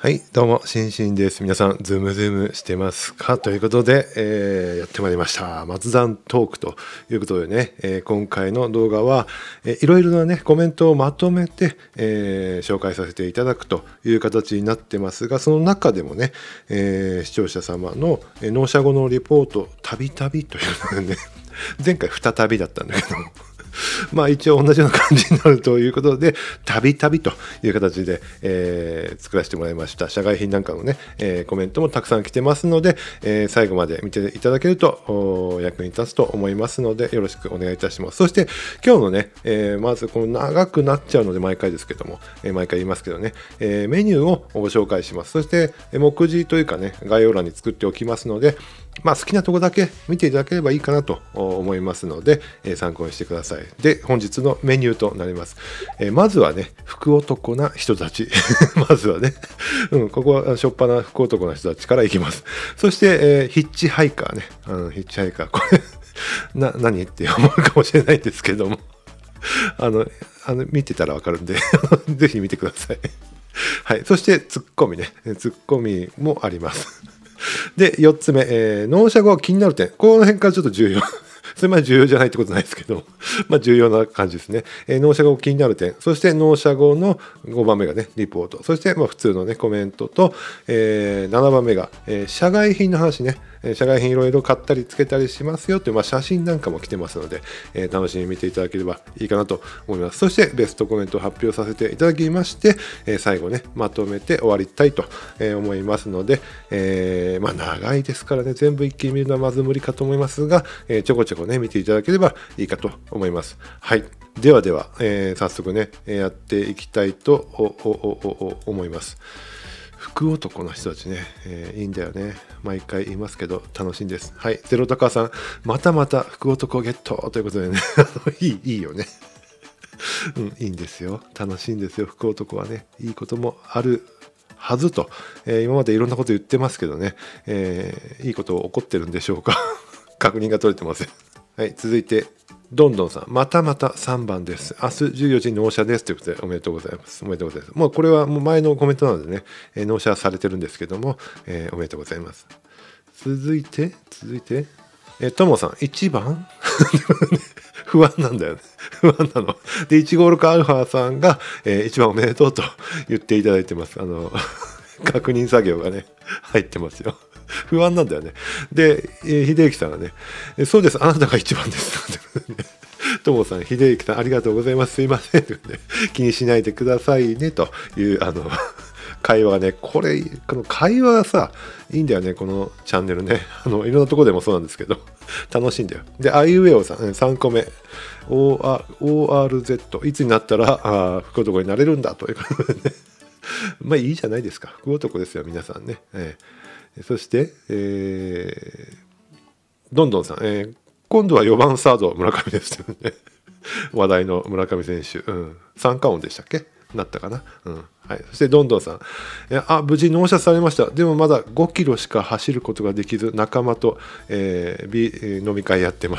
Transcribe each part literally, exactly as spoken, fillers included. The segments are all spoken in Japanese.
はい、どうも、しんしんです。皆さん、ズームズームしてますかということで、えーやってまいりました。松談トークということでね、えー今回の動画は、えーいろいろなね、コメントをまとめて、えー紹介させていただくという形になってますが、その中でもね、えー視聴者様の、えー納車後のリポート、たびたびというのでね、前回再びだったんだけども、まあ一応同じような感じになるということで、たびたびという形で、えー作らせてもらいました。社外品なんかのね、えーコメントもたくさん来てますので、えー最後まで見ていただけるとお役に立つと思いますので、よろしくお願いいたします。そして今日のね、えーまずこの長くなっちゃうので毎回ですけども、えー毎回言いますけどね、えーメニューをご紹介します。そしてえー目次というかね、概要欄に作っておきますので、まあ好きなとこだけ見ていただければいいかなと思いますので、えー参考にしてください。で、本日のメニューとなります。えーまずはね、福男な人たち。まずはね、うん、ここはしょっぱな福男な人たちからいきます。そして、えーヒッチハイカーね。うん、ヒッチハイカー。これな、何って思うかもしれないんですけども。あの、あの見てたらわかるんで、ぜひ見てください。はい。そして、ツッコミね。ツッコミもあります。で、よっつめ、えー納車後気になる点。この辺からちょっと重要。それまで重要じゃないってことないですけど、まあ重要な感じですね。えー納車後気になる点。そして納車後のごばんめがね、リポート。そしてまあ普通のね、コメントと、えーななばんめが、えー社外品の話ね。えー社外品いろいろ買ったりつけたりしますよっていう、まあ、写真なんかも来てますので、えー楽しみに見ていただければいいかなと思います。そしてベストコメントを発表させていただきまして、えー最後ね、まとめて終わりたいとえー思いますので、えーまあ長いですからね、全部一気に見るのはまず無理かと思いますが、えーちょこちょこね、見ていただければいいかと思います。はい。ではでは、えー早速ね、やっていきたいとおおおお思います。福男の人たちね、えーいいんだよね。毎回言いますけど、楽しいんです。はい。ゼロタカさん、またまた福男ゲットということでね、いい、いいよね。うん、いいんですよ。楽しいんですよ。福男はね、いいこともあるはずと、えー今までいろんなこと言ってますけどね、えーいいこと起こってるんでしょうか。確認が取れてません。はい。続いて、どんどんさん、またまたさんばんです。明日じゅうよじ納車ですということで、おめでとうございます。おめでとうございます。もうこれはもう前のコメントなのでね、えー納車されてるんですけども、えーおめでとうございます。続いて、続いて、えーともさん、いちばん不安なんだよね。不安なの。で、いちごろくアルファさんが、えー、いちばんおめでとうと言っていただいてます。あの、確認作業がね、入ってますよ。不安なんだよね。で、えー、秀幸さんがね、えそうです、あなたが一番です。ともさん、秀幸さん、ありがとうございます。すいません。気にしないでくださいね。という、あの、会話がね、これ、この会話がさ、いいんだよね、このチャンネルね。あの、いろんなところでもそうなんですけど、楽しいんだよ。で、あいうえおさん、さんこめ、オーアールゼット、いつになったら、あ福男になれるんだということでね。まあいいじゃないですか。福男ですよ、皆さんね。えー、そして、えー、どんどんさん、えー、今度はよばんサード村上ですよね。話題の村上選手、うん、三冠王でしたっけなったかな、うんはい、そしてどんどんさん、えあ無事納車されました。でもまだごキロしか走ることができず仲間と、えー、ビえー飲み会やってます。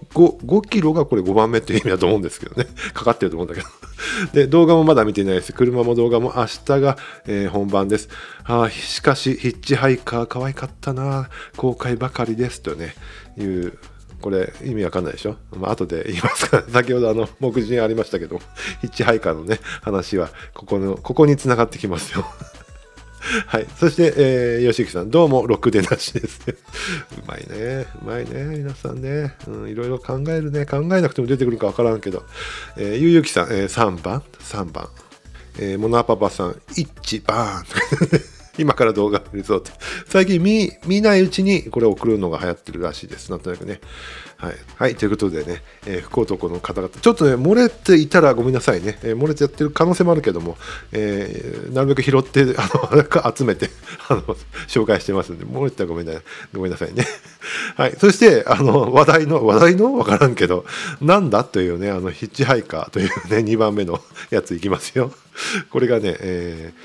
5, キロがこれごばんめっていう意味だと思うんですけどね。かかってると思うんだけどで動画もまだ見てないです。車も動画も明日が、えー本番です。あしかしヒッチハイカー可愛かったな、公開ばかりですとねいうこれ意味わかんないでしょ、まあ後で言いますから、先ほどあの目次にありましたけどヒッチハイカーのね話はここのここにつながってきますよ。はい、そして、えー、吉木さん、どうもろくでなしです。うまいね、うまいね、皆さんね、うん、いろいろ考えるね、考えなくても出てくるかわからんけど、えー、ゆうゆきさん、えー、さんばん、さんばん、えー、モナパパさん、いちばん。今から動画見るぞって。最近見、見ないうちにこれを送るのが流行ってるらしいです。なんとなくね。はい。はい。ということでね、えー、福男の方々、ちょっとね、漏れていたらごめんなさいね。えー、漏れてやってる可能性もあるけども、えー、なるべく拾って、あの、集めて、あの、紹介してますんで、漏れてたらごめんなさい。ごめんなさいね。はい。そして、あの、話題の、話題のわからんけど、なんだというね、あの、ヒッチハイカーというね、にばんめのやついきますよ。これがね、えー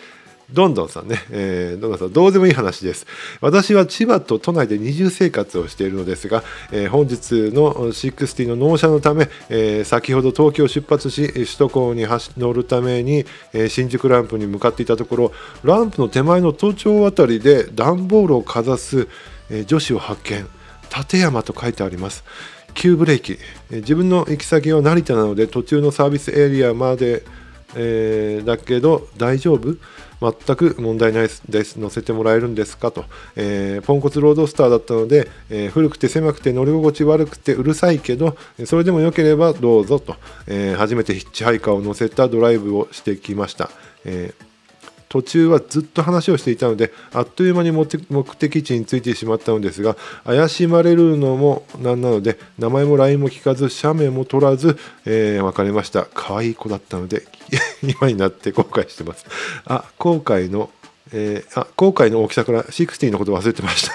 どんどんさんね、えー、どんどんさんどうでもいい話です。私は千葉と都内で二重生活をしているのですが、えー、本日のろくじゅうの納車のため、えー、先ほど東京を出発し首都高に乗るために、えー、新宿ランプに向かっていたところ、ランプの手前の都庁あたりで段ボールをかざす、えー、女子を発見。立山と書いてあります。急ブレーキ。えー、自分の行き先は成田なので途中のサービスエリアまで、えー、だけど大丈夫？全く問題ないです。乗せてもらえるんですかと、えー、ポンコツロードスターだったので、えー、古くて狭くて乗り心地悪くてうるさいけどそれでもよければどうぞと、えー、初めてヒッチハイカーを乗せたドライブをしてきました。えー途中はずっと話をしていたのであっという間に目的地に着いてしまったのですが、怪しまれるのもなんなので名前も ライン も聞かず写メも撮らず、えー、別れました。可愛い子だったので今になって後悔してます。あ後悔の、えー、あ後悔の大きさからろくじゅうのこと忘れてました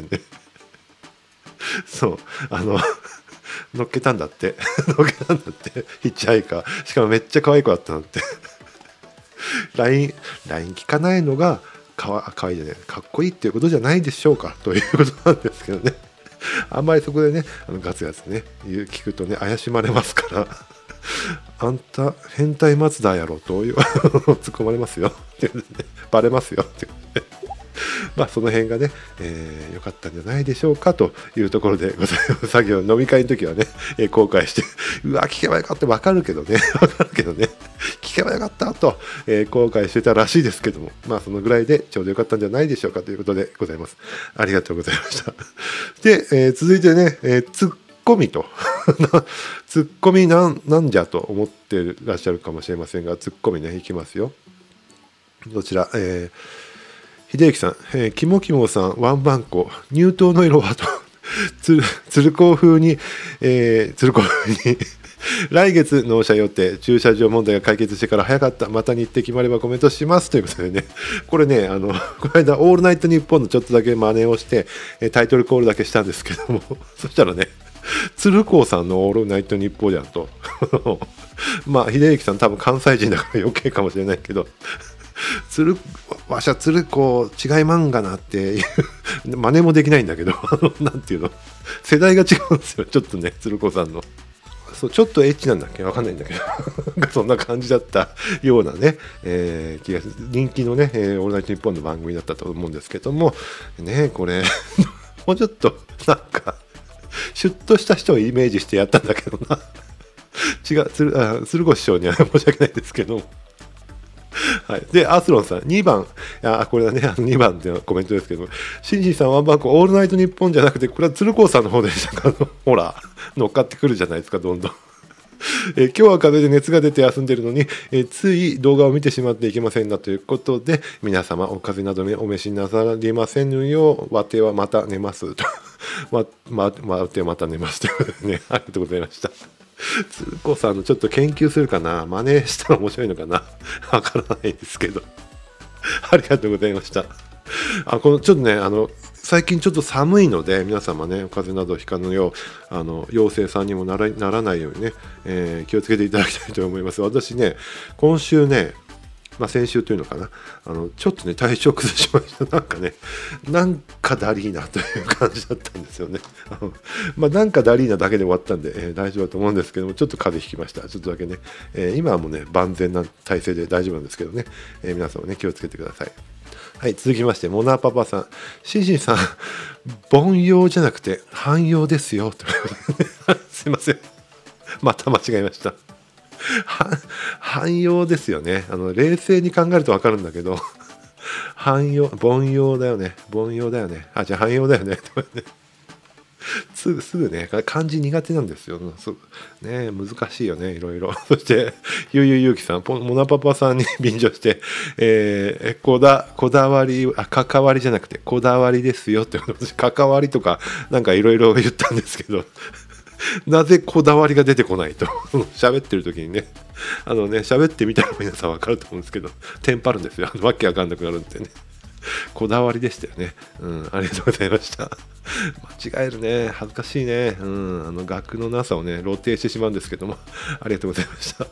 そうあの乗っけたんだって乗っけたんだってヒッチハイカー、しかもめっちゃ可愛い子だったのってライン、ライン 聞かないのがかわ、かわいいじゃない、かっこいいっていうことじゃないでしょうかということなんですけどねあんまりそこでねあのガツガツね聞くとね怪しまれますからあんた変態松田やろという突っ込まれますよっていうね、バレますよっていうねまあその辺がね、えー、よかったんじゃないでしょうかというところでございます。作業飲み会の時はね、えー、後悔してうわ聞けばよかった分かるけどね分かるけどね聞けばよかったと、えー、後悔してたらしいですけども、まあそのぐらいでちょうどよかったんじゃないでしょうかということでございます。ありがとうございました。で、えー、続いてね、えー、ツッコミとツッコミなんなんじゃと思ってらっしゃるかもしれませんが、ツッコミねいきますよ。どちら、えー秀幸さん、えー、キモキモさん、ワンバンコ、入党の色はと、つ鶴光風に、えー、鶴光風に、来月納車予定、駐車場問題が解決してから早かった、また日程決まればコメントしますということでね、これね、あのこの間、オールナイトニッポンのちょっとだけ真似をして、タイトルコールだけしたんですけども、そしたらね、鶴光さんのオールナイトニッポンじゃんと、まあ、秀幸さん、多分関西人だから余計かもしれないけど、鶴わしゃ鶴子違いまんがなっていう真似もできないんだけどなんていうの世代が違うんですよちょっとね鶴子さんのそうちょっとエッチなんだっけわかんないんだけどそんな感じだったようなね、えー、気が人気のね、えー、オールナイトニッポンの番組だったと思うんですけどもねこれもうちょっとなんかシュッとした人をイメージしてやったんだけどな違う鶴あ鶴子師匠には申し訳ないですけどはい、でアスロンさんにばんあこれはねあのにばんっていうコメントですけどシンシンさんワンバンコオールナイトニッポンじゃなくてこれは鶴光さんの方でしたかほら乗っかってくるじゃないですかどんどんえ今日は風邪で熱が出て休んでるのにえつい動画を見てしまっていけませんがということで皆様お風邪などにお召しなさりませぬようわてはまた寝ますとわ、ま、わてはまた寝ますということでねありがとうございました鶴子さんのちょっと研究するかな真似したら面白いのかなわからないですけどありがとうございましたあこのちょっとねあの最近ちょっと寒いので皆様ね風邪などひかぬようあの陽性さんにもなら、ならないようにね、えー、気をつけていただきたいと思います。私ね今週ねまあ、先週というのかなあのちょっとね体調崩しましたなんかねなんかダリーナという感じだったんですよねまあなんかダリーナだけで終わったんで、えー、大丈夫だと思うんですけどもちょっと風邪ひきましたちょっとだけね、えー、今はもうね万全な体制で大丈夫なんですけどね、えー、皆さんもね気をつけてください。はい続きましてモナパパさんシンシンさん凡庸じゃなくて汎用ですよということで、ね、すいませんまた間違えました汎用ですよねあの冷静に考えると分かるんだけど汎用凡庸だよね凡庸だよねあじゃあ汎用だよねすぐすぐね漢字苦手なんですよね難しいよねいろいろそしてゆうゆうゆうきさんモナパパさんに便乗して、えー、こだこだわりあ関わりじゃなくてこだわりですよって私関わりとかなんかいろいろ言ったんですけどなぜこだわりが出てこないと喋ってる時にねあのね喋ってみたら皆さん分かると思うんですけどテンパるんですよわけわかんなくなるんでねこだわりでしたよね、うん、ありがとうございました間違えるね恥ずかしいね、うん、あの学のなさをね露呈してしまうんですけどもありがとうございました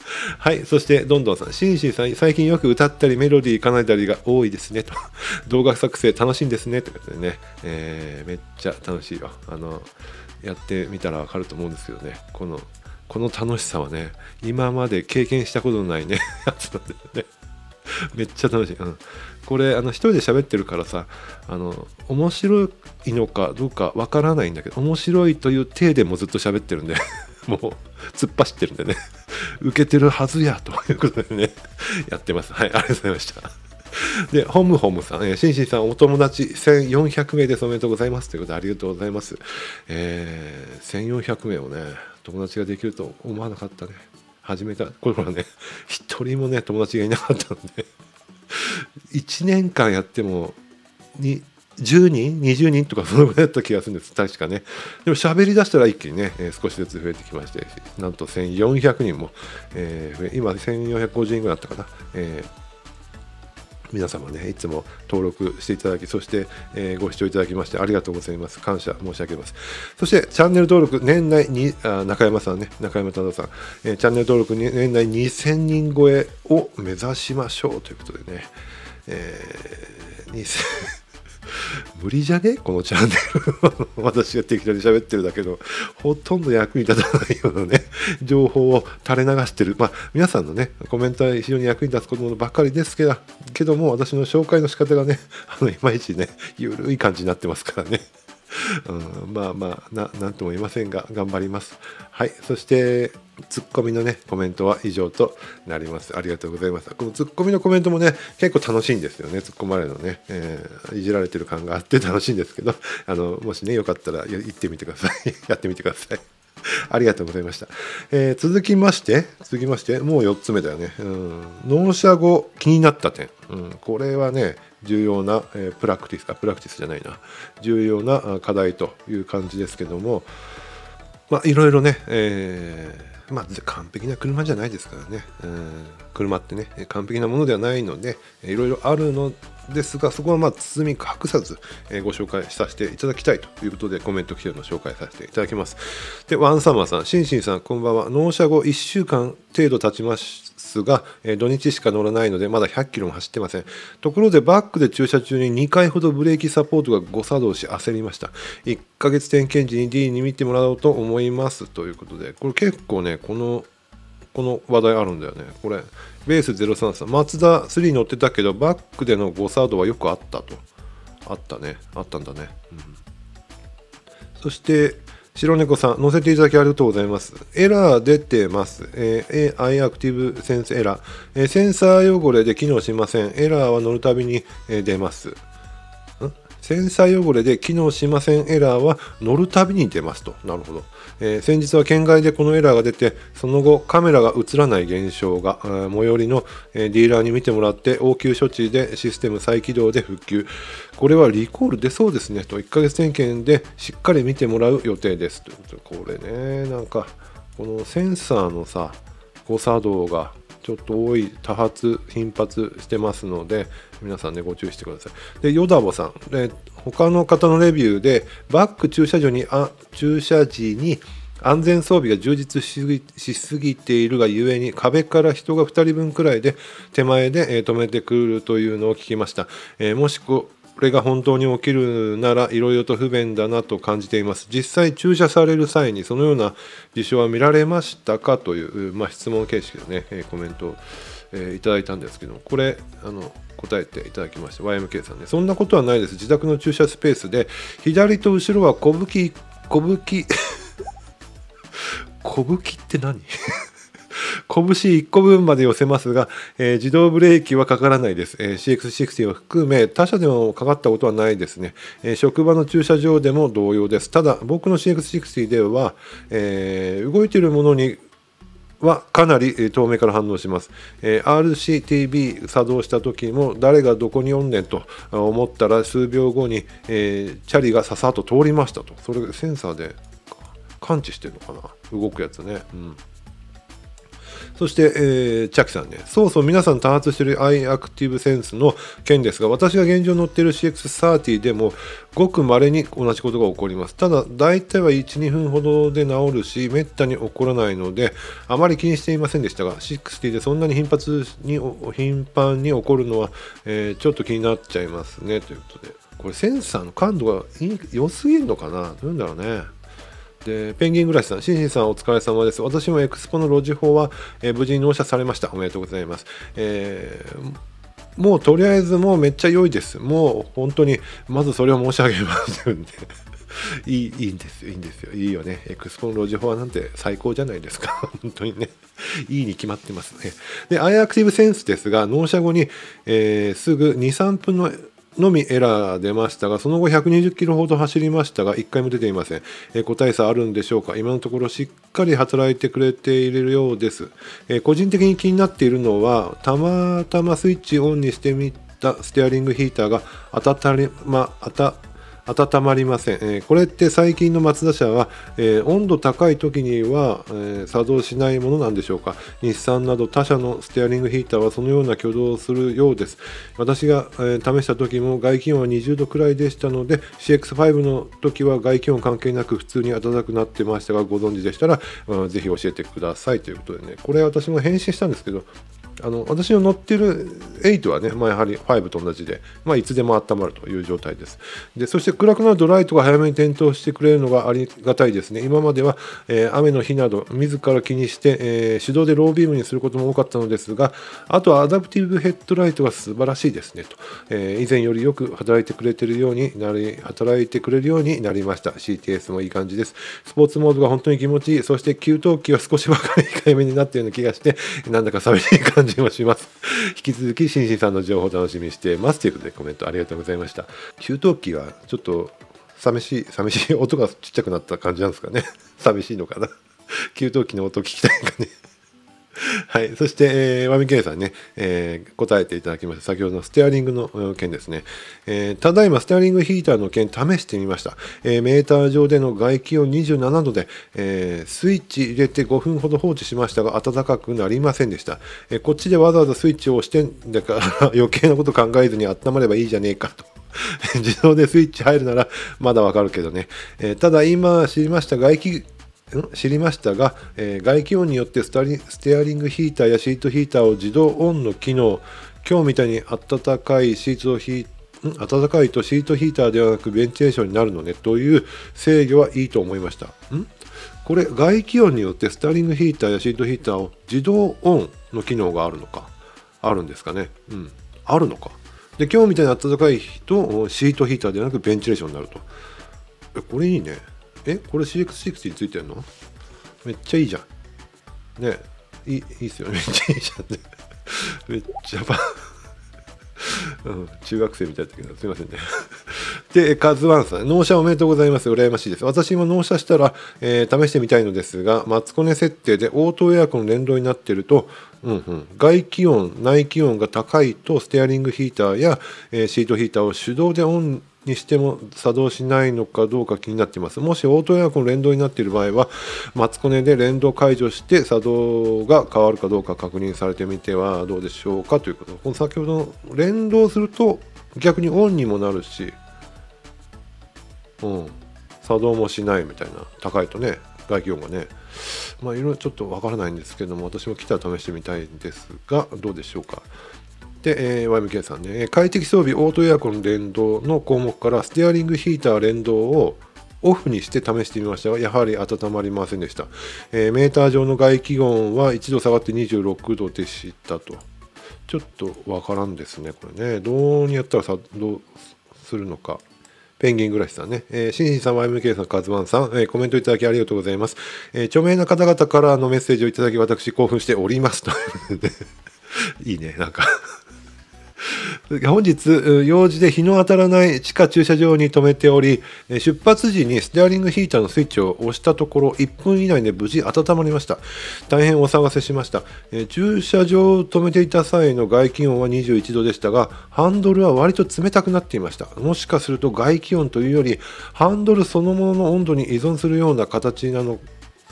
はい、そしてどんどんさん、シンシンさん、最近よく歌ったりメロディー奏でたりが多いですねと、動画作成楽しいんですねということでね、えー、めっちゃ楽しいよ。あのやってみたら分かると思うんですけどね、このこの楽しさはね、今まで経験したことのないねやつなんだよね。めっちゃ楽しい。うん、これあの一人で喋ってるからさ、あの面白いのかどうかわからないんだけど、面白いという体でもずっと喋ってるんでもう突っ走ってるんでね受けてるはずやということでねやってます。はい、ありがとうございましたで、ホムホムさん、えー、シンシンさんお友達せんよんひゃくめいです。おめでとうございますということでありがとうございます。えー、せんよんひゃくめいをね友達ができると思わなかったね。始めた頃はね一人もね友達がいなかったのでいちねんかんやってもにじゅうにんにじゅうにんとかそのぐらいだった気がするんです確かね。でも喋り出したら一気にね、えー、少しずつ増えてきまして、なんとせんよんひゃくにんも、えー、今せんよんひゃくごじゅうにんぐらいだったかな、えー皆様ねいつも登録していただき、そして、えー、ご視聴いただきましてありがとうございます。感謝申し上げます。そしてチャンネル登録年内にあ中山さんね中山忠夫さん、えー、チャンネル登録に年内にせんにん超えを目指しましょうということでね、えー、にせん無理じゃねこのチャンネル私が適当に喋ってるだけどほとんど役に立たないようなね情報を垂れ流してる。まあ皆さんのねコメントは非常に役に立つことばっかりですけどけども私の紹介の仕方がねあのいまいちねゆるい感じになってますからねうん、まあまあななんとも言いませんが頑張ります。はい、そしてツッコミのねコメントは以上となります。ありがとうございます。このツッコミのコメントもね結構楽しいんですよね。突っ込まれるのね、えー、いじられてる感があって楽しいんですけど、あのもしねよかったら行ってみてくださいやってみてくださいありがとうございました。えー、続きまして続きましてもうよっつめだよね。うん、納車後気になった点、うん、これはね重要な、えー、プラクティスかプラクティスじゃないな重要な課題という感じですけども、まあいろいろね、えー、まあ完璧な車じゃないですからね、うん、車ってね完璧なものではないのでいろいろあるのですが、そこはまあ包み隠さず、えー、ご紹介させていただきたいということでコメント来てるのを紹介させていただきます。で、ワンサマーさん、シンシンさんこんばんは。納車後いっしゅうかん程度経ちますが、えー、土日しか乗らないのでまだひゃっキロも走ってません。ところでバックで駐車中ににかいほどブレーキサポートが誤作動し焦りました。いっかげつ点検時に D に見てもらおうと思いますということで、これ結構ねこのこの話題あるんだよね。これベースゼロさんさんマツダスリー乗ってたけどバックでの誤作動はよくあったと。あったねあったんだね、うん、そして白猫さん乗せていただきありがとうございます。エラー出てます、えー、アイアクティブセンスエラー、えー、センサー汚れで機能しません。エラーは乗るたびに、えー、出ます。センサー汚れで機能しませんエラーは乗るたびに出ますと。なるほど。えー、先日は県外でこのエラーが出て、その後カメラが映らない現象が最寄りの、えー、ディーラーに見てもらって応急処置でシステム再起動で復旧。これはリコール出そうですねと。いっかげつ点検でしっかり見てもらう予定ですと。これね、なんかこのセンサーのさ誤作動がちょっと多い、多発頻発してますので皆さんねご注意してください。でヨダボさんで他の方のレビューでバック駐車場にあ駐車時に安全装備が充実しすぎ、しすぎているがゆえに壁から人がふたりぶんくらいで手前で、えー、止めてくるというのを聞きました。えー、もしここれが本当に起きるならいろいろと不便だなと感じています。実際駐車される際にそのような事象は見られましたかという、まあ、質問形式でね、えー、コメントを、えー、いただいたんですけども、これあの答えていただきました。 ワイエムケー さんね、そんなことはないです。自宅の駐車スペースで左と後ろは小吹き小吹き小吹きって何拳いっこぶんまで寄せますが、えー、自動ブレーキはかからないです。えー、シーエックスシックスティー を含め他社でもかかったことはないですね。えー、職場の駐車場でも同様です。ただ僕の シーエックスシックスティー では、えー、動いているものにはかなり遠目から反応します。えー、アールシーティービー 作動した時も誰がどこにおんねんと思ったら数秒後に、えー、チャリがささっと通りましたと。それセンサーで感知してるのかな、動くやつね。うん、 そして、えー、チャキさんね、そうそう皆さん多発している アイアクティブセンスの件ですが、私が現状乗っている シーエックスサーティー でもごく稀に同じことが起こります。ただ大体はいち、にふんほどで治るし、めったに起こらないのであまり気にしていませんでしたが、シックスティーでそんなに頻発に頻繁に起こるのは、えー、ちょっと気になっちゃいますねということで、これセンサーの感度が良すぎるのかな、どういうんだろうね。でペンギン暮らしさん、シンシンさんお疲れ様です。私もエクスポのロジフォーは、えー、無事に納車されました。おめでとうございます。えー、もうとりあえずもうめっちゃ良いです。もう本当にまずそれを申し上げますんでいいいいんですよ、いいんですよ、いいよね。エクスポのロジフォアなんて最高じゃないですか本当にね、いいに決まってますね。で アイアクティブセンスですが、納車後に、えー、すぐ にさんぷんののみエラー出ましたが、その後ひゃくにじゅっキロほど走りましたがいっかいも出ていません。えー、個体差あるんでしょうか。今のところしっかり働いてくれているようです。えー、個人的に気になっているのは、たまたまスイッチオンにしてみたステアリングヒーターが温りまあた温まりません。えー、これって最近のマツダ車は、えー、温度高い時には、えー、作動しないものなんでしょうか。日産など他社のステアリングヒーターはそのような挙動をするようです。私が、えー、試した時も外気温はにじゅうどくらいでしたので、 シーエックスファイブ の時は外気温関係なく普通に暖かくなってましたが、ご存知でしたら、うん、ぜひ教えてくださいということでね、これ私も返信したんですけど、あの私の乗ってるエイトはね、まあ、やはりファイブと同じで、まあ、いつでも温まるという状態です。でそして暗くなるとライトが早めに点灯してくれるのがありがたいですね。今までは、えー、雨の日など自ら気にして、えー、手動でロービームにすることも多かったのですが、あとはアダプティブヘッドライトが素晴らしいですねと、えー、以前よりよく働いてくれているようになり働いてくれるようになりました。 シーティーエス もいい感じです。スポーツモードが本当に気持ちいい。そして給湯器は少しばかり控えめになったような気がして、なんだか寂しい感じもします。引き続きシンシンさんの情報を楽しみにしていますということで、コメントありがとうございました。給湯器はちょっと寂しい寂しい音がちっちゃくなった感じなんですかね寂しいのかな給湯器の音聞きたいかねはい、そして、えー、ワミケイさんね、えー、答えていただきました先ほどのステアリングの件ですね。えー、ただいまステアリングヒーターの件試してみました。えー、メーター上での外気温にじゅうななどで、えー、スイッチ入れてごふんほど放置しましたが暖かくなりませんでした。えー、こっちでわざわざスイッチを押してんだから余計なこと考えずに温まればいいじゃねえかと自動でスイッチ入るならまだわかるけどね。えー、ただ今知りました外気知りましたが、えー、外気温によってスタリステアリングヒーターやシートヒーターを自動オンの機能、今日みたいに暖かいシートヒー暖かいとシートヒーターではなくベンチレーションになるのねという制御はいいと思いました。んこれ外気温によってステアリングヒーターやシートヒーターを自動オンの機能があるのか、あるんですかね。うん、あるのか。で今日みたいに暖かいとシートヒーターではなくベンチレーションになると。えこれいいね。えこれ シーエックスシックスティー についてるのめっちゃいいじゃんね。いいいいっすよね、めっちゃいいじゃんねめっちゃバうん、中学生みたいだったけどすいませんねでカズワンさん、納車おめでとうございます。羨ましいです。私も納車したら、えー、試してみたいのですが、マツコネ設定でオートエアコン連動になっていると、うんうん、外気温内気温が高いとステアリングヒーターや、えー、シートヒーターを手動でオンにしても作動しないのかどうか気になっています。もしオートエアコン連動になっている場合は、マツコネで連動解除して作動が変わるかどうか確認されてみてはどうでしょうかということ。この先ほどの連動すると逆にオンにもなるし、うん、作動もしないみたいな、高いとね外気温がね、まあいろいろちょっとわからないんですけども、私も来たら試してみたいんですがどうでしょうか。で、えー、ワイムケー さんね、快適装備オートエアコン連動の項目からステアリングヒーター連動をオフにして試してみましたが、やはり温まりませんでした。えー、メーター上の外気温はいちど下がってにじゅうろくどでしたと。ちょっとわからんですね、これね。どうにやったら作動するのか。ペンギン暮らしさんね、えー、シンシンさん、ワイムケー さん、カズワンさん、えー、コメントいただきありがとうございます。えー、著名な方々からのメッセージをいただき、私興奮しておりますということでいいね、なんか本日用事で日の当たらない地下駐車場に停めており、出発時にステアリングヒーターのスイッチを押したところいっぷん以内で無事温まりました。大変お騒がせしました。駐車場を止めていた際の外気温はにじゅういちどでしたが、ハンドルは割と冷たくなっていました。もしかすると外気温というよりハンドルそのものの温度に依存するような形なの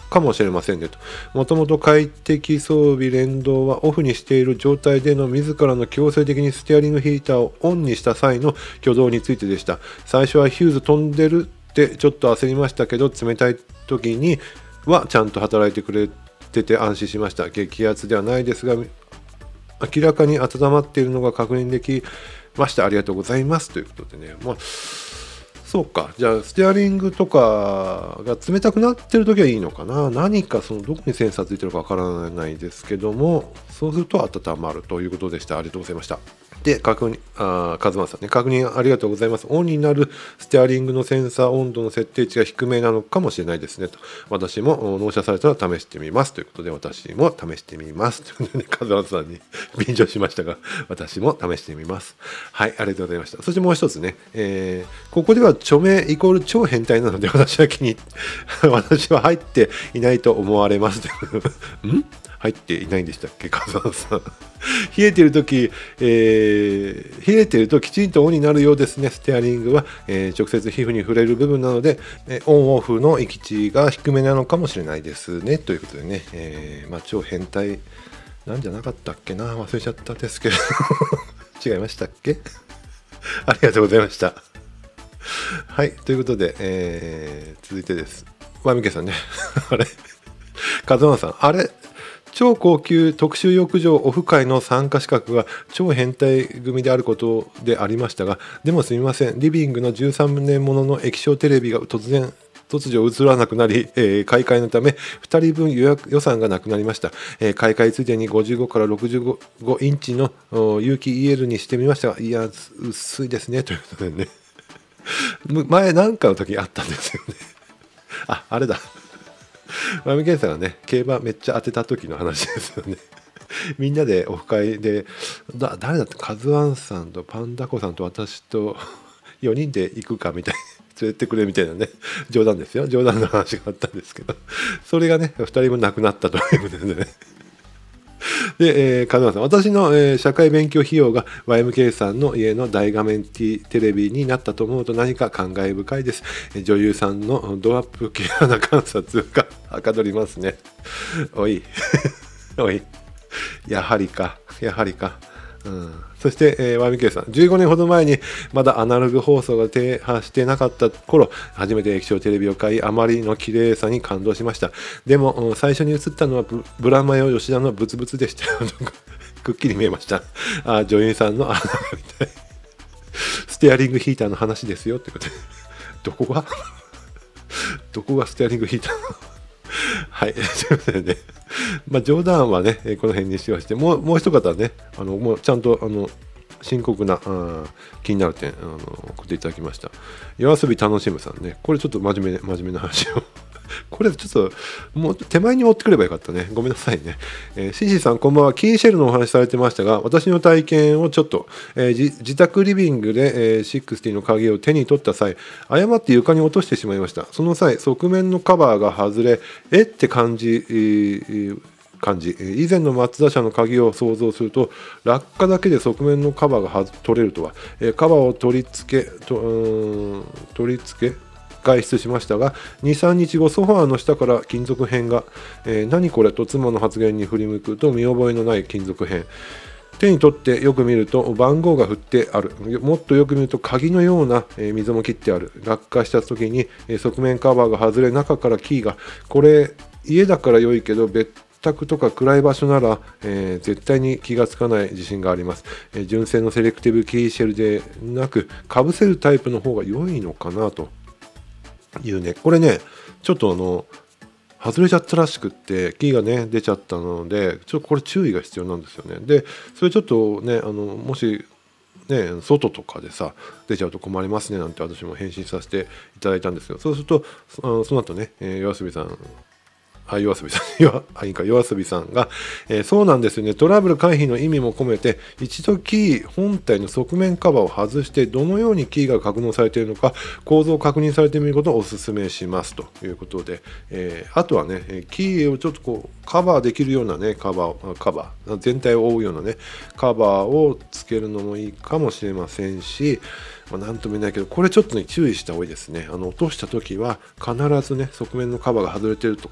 かもしれませんねと。もともと快適装備連動はオフにしている状態での自らの強制的にステアリングヒーターをオンにした際の挙動についてでした。最初はヒューズ飛んでるってちょっと焦りましたけど、冷たい時にはちゃんと働いてくれてて安心しました。激アツではないですが、明らかに温まっているのが確認できました。ありがとうございますということでね、まあそうか、じゃあステアリングとかが冷たくなってる時はいいのかな。何かそのどこにセンサーついてるかわからないですけども、そうすると温まるということでした。ありがとうございました。で、確認、あ、カズマンさんね、確認ありがとうございます。オンになるステアリングのセンサー温度の設定値が低めなのかもしれないですねと。私も納車されたら試してみますということで、私も試してみますということで、カズマンさんに便乗しましたが、私も試してみます。はい、ありがとうございました。そしてもう一つね、えー、ここでは著名イコール超変態なので、私は気に私は入っていないと思われますという。ん入っていないんでしたっけ、カズマンさん。冷えているとき、えー、冷えているときちんとオンになるようですね。ステアリングは、えー、直接皮膚に触れる部分なので、えー、オンオフの域値が低めなのかもしれないですね。ということでね、えーまあ、超変態なんじゃなかったっけな、忘れちゃったですけど違いましたっけありがとうございました。はい、ということで、えー、続いてです。ワミケさんね、あれカズマンさん、あれ超高級特殊浴場オフ会の参加資格が超変態組であることでありましたが、でもすみません、リビングのじゅうさんねんものの液晶テレビが突然突如映らなくなり、えー、買い替えのためふたりぶん予約予算がなくなりました。えー、買い替えついでにごじゅうごからろくじゅうごインチの有機 イーエル にしてみましたが、いや薄いですねということでね前なんかの時あったんですよねあ、あれだマミケンさんがね、競馬めっちゃ当てた時の話ですよねみんなでオフ会でだ誰だってカズワンさんとパンダコさんと私とよにんで行くかみたいに連れてくれみたいなね、冗談ですよ、冗談の話があったんですけど、それがねふたりぶんなくなったということでねで、えー、カズワンさん、私の、えー、社会勉強費用が ワイエムケー さんの家の大画面 T テレビになったと思うと何か感慨深いです。えー、女優さんのドアップケアな観察がはかどりますね。おいおい、やはりかやはりか。うん、そして、えー、ワイエムケー さん、じゅうごねんほど前にまだアナログ放送が停波してなかった頃、初めて液晶テレビを買い、あまりの綺麗さに感動しました。でも最初に映ったのは ブ, ブラマヨ吉田のブツブツでしたくっきり見えました。あ、女優さんのあみたいステアリングヒーターの話ですよってことでどこがどこがステアリングヒーターはい、すいませんね。まあ冗談はね、この辺にしてまして、もうもう一方ね、あのもうちゃんとあの深刻なあ気になる点あの送っていただきました。夜遊び楽しむさんね、これちょっと真面目真面目な話を。これちょっともう手前に持ってくればよかったね。ごめんなさいね。えー、シンシンさんこんばんは。キーシェルのお話されてましたが、私の体験をちょっと、えー、自宅リビングで、えー、シックスティの鍵を手に取った際、誤って床に落としてしまいました。その際、側面のカバーが外れ、えって感じ、えー感じ以前のマツダ車の鍵を想像すると、落下だけで側面のカバーが取れるとは、えー、カバーを取り付けとうーん取り付け外出しましたが、にさんにちごソファーの下から金属片が、えー、何これと妻の発言に振り向くと、見覚えのない金属片、手に取ってよく見ると番号が振ってある。もっとよく見ると鍵のような溝も切ってある。落下した時に側面カバーが外れ、中からキーが、これ家だから良いけど別宅とか暗い場所なら、えー、絶対に気がつかない自信があります。えー、純正のセレクティブキーシェルでなく、かぶせるタイプの方が良いのかなというね。これね、ちょっとあの外れちゃったらしくって、キーがね出ちゃったので、ちょっとこれ注意が必要なんですよね。でそれちょっとね、あのもしね外とかでさ出ちゃうと困りますねなんて私も返信させていただいたんですけど、そうするとあのその後ね、えー、夜遊びさんあ、夜遊びさん、あ、いいか、夜遊びさんが、えー、そうなんですよね、トラブル回避の意味も込めて、一度キー本体の側面カバーを外して、どのようにキーが格納されているのか、構造を確認されてみることをお勧めしますということで、えー、あとはね、キーをちょっとこうカバーできるようなね、カバー、カバー、全体を覆うようなね、カバーをつけるのもいいかもしれませんし、まあ、なんとも言えないけど、これちょっとね注意した方がいいですね。あの落とした時は必ずね側面のカバーが外れてるとかそういう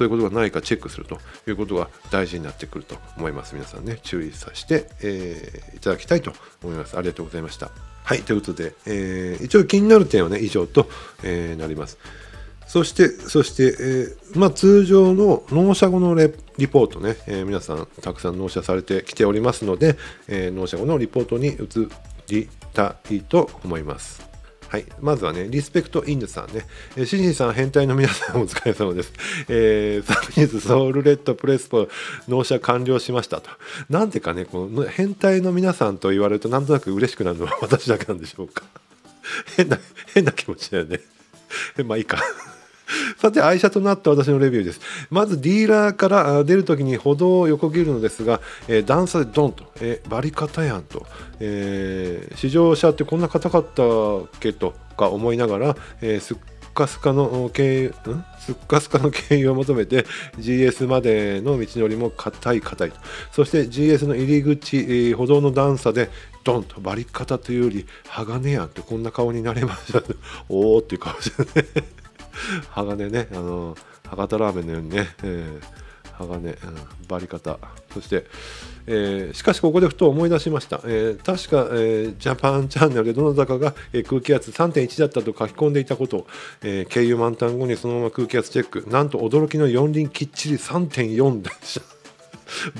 いうことがないかチェックするということが大事になってくると思います。皆さんね、注意させて、えー、いただきたいと思います。ありがとうございました。はい、ということで、えー、一応気になる点はね以上と、えー、なります。そして、そして、えーまあ、通常の納車後のレリポートね、えー、皆さんたくさん納車されてきておりますので、えー、納車後のリポートに移りたいと思います。はい、まずはね、リスペクトインヌさんね、えー、シンジさん、変態の皆さんお疲れ様です。えー、サブニーズソウルレッドプレスポ納車完了しましたと。なんでかね、この変態の皆さんと言われるとなんとなく嬉しくなるのは私だけなんでしょうか。変な、変な気持ちだよね。まあいいか。さて、愛車となった私のレビューです。まずディーラーから出るときに歩道を横切るのですが、えー、段差でドンと、えー、バリカタやんと、えー、試乗車ってこんな硬かったっけとか思いながら、えー、すっかすかの経由、んすっかすかの経由を求めて ジーエス までの道のりも硬い硬いと。そして ジーエス の入り口、えー、歩道の段差でドンとバリカタというより鋼やんってこんな顔になれましたおーっていう顔してね鋼ね、あの博多ラーメンのようにね、えー、鋼、うん、バリカタ。そして、えー、しかしここでふと思い出しました。えー、確か、えー、ジャパンチャンネルでどなたかが、えー、空気圧 さんてんいち だったと書き込んでいたことを、えー、経由満タン後にそのまま空気圧チェック。なんと驚きの四輪きっちり さんてんよん でした。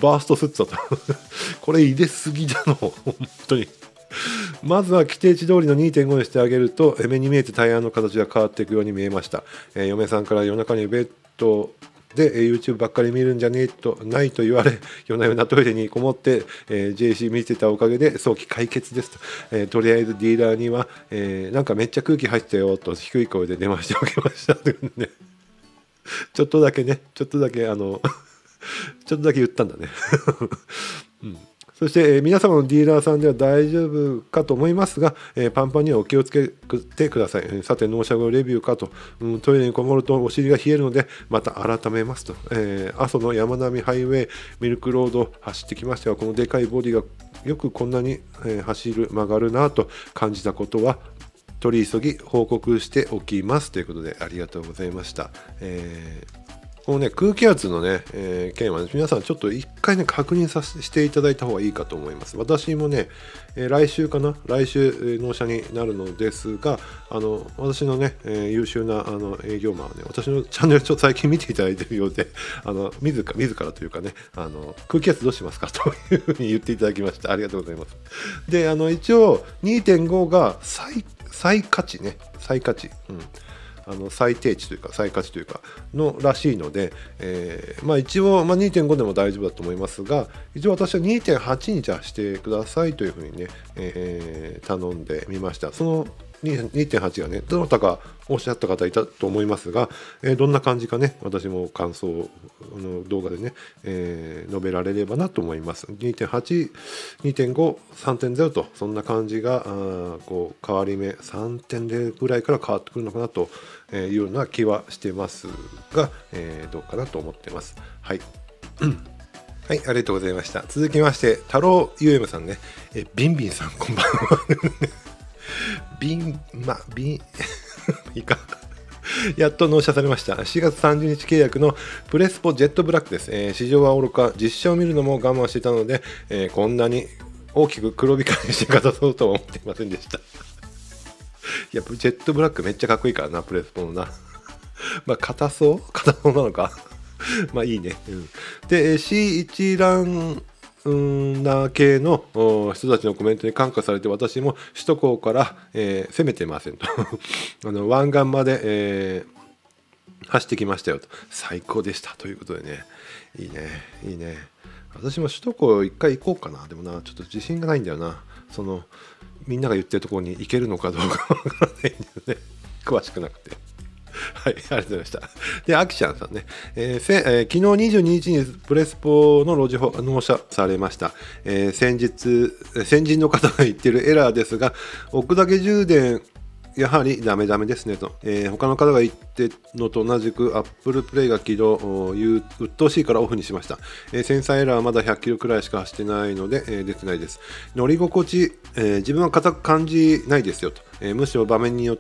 バーストスッツだとこれ入れすぎだの本当に。まずは規定値通りの にてんご にしてあげると目に見えてタイヤの形が変わっていくように見えました。えー、嫁さんから夜中にベッドで YouTube ばっかり見るんじゃねえとないと言われ、夜な夜なトイレにこもって、えー、ジェーシー 見てたおかげで早期解決ですと。えー、とりあえずディーラーには、えー、なんかめっちゃ空気入ってたよと低い声で電話しておきましたというねちょっとだけねちょっとだけあのちょっとだけ言ったんだね、うん。そして、えー、皆様のディーラーさんでは大丈夫かと思いますが、えー、パンパンにはお気をつけてください。えー、さて、納車後レビューかと、うん、トイレにこもるとお尻が冷えるので、また改めますと。えー、阿蘇の山並ハイウェイ、ミルクロード走ってきましたが、このでかいボディがよくこんなに、えー、走る、曲がるなと感じたことは、取り急ぎ報告しておきますということで、ありがとうございました。えーこのね、空気圧のね、えー、件は、ね、皆さんちょっと一回ね確認させていただいた方がいいかと思います。私もね、えー、来週かな来週、えー、納車になるのですが、あの私のね、えー、優秀なあの営業マンはね、私のチャンネルちょっと最近見ていただいているようで、あの自ら自らというかね、あの空気圧どうしますかというふうに言っていただきました。ありがとうございます。で、あの一応 にてんご が最最価値ね、最価値。うんあの最低値というか最価値というかのらしいので、えーまあ、一応、まあ、にてんご でも大丈夫だと思いますが、一応私は にてんはち にじゃあしてくださいというふうにね、えー、頼んでみました。その にてんはち がね、どなたかおっしゃった方いたと思いますが、えー、どんな感じかね、私も感想の動画でね、えー、述べられればなと思います。にてんはち、にてんご、さんてんゼロ とそんな感じがあこう変わり目 さんてんゼロ ぐらいから変わってくるのかなというような気はしてますが、えー、どうかなと思ってます。はい。はい、ありがとうございました。続きまして、太郎 ユーエム さんね、えビンビンさんこんばんは。ビン、ま、ビン、いいか。やっと納車されました。しがつさんじゅうにち契約のプレスポジェットブラックです。えー、試乗はおろか、実車を見るのも我慢していたので、えー、こんなに大きく黒光りしてかざそうとは思っていませんでした。いや、ジェットブラックめっちゃかっこいいからな、プレスポのな。まあ、硬そう硬そうなのか。まあいいね。うん、で、シーいち ランナー系の人たちのコメントに感化されて、私も首都高から、えー、攻めてませんと。あの湾岸まで、えー、走ってきましたよと。最高でしたということでね。いいね、いいね。私も首都高一回行こうかな。でもな、ちょっと自信がないんだよな。そのみんなが言ってるところに行けるのかどうかわからないんだよね。詳しくなくて。はい、ありがとうございました。で、アキちゃんさんね、えーせえー、昨日にじゅうににちにプレスポの路地法納車されました。えー、先日、先人の方が言ってるエラーですが、置くだけ充電、やはりダメダメですねと。えー、他の方が言ってのと同じく Apple Play が起動、うっとうしいからオフにしました。えー、センサーエラーはまだひゃっキロくらいしか走ってないので、えー、出てないです。乗り心地、えー、自分は硬く感じないですよと。えー、むしろ場面によって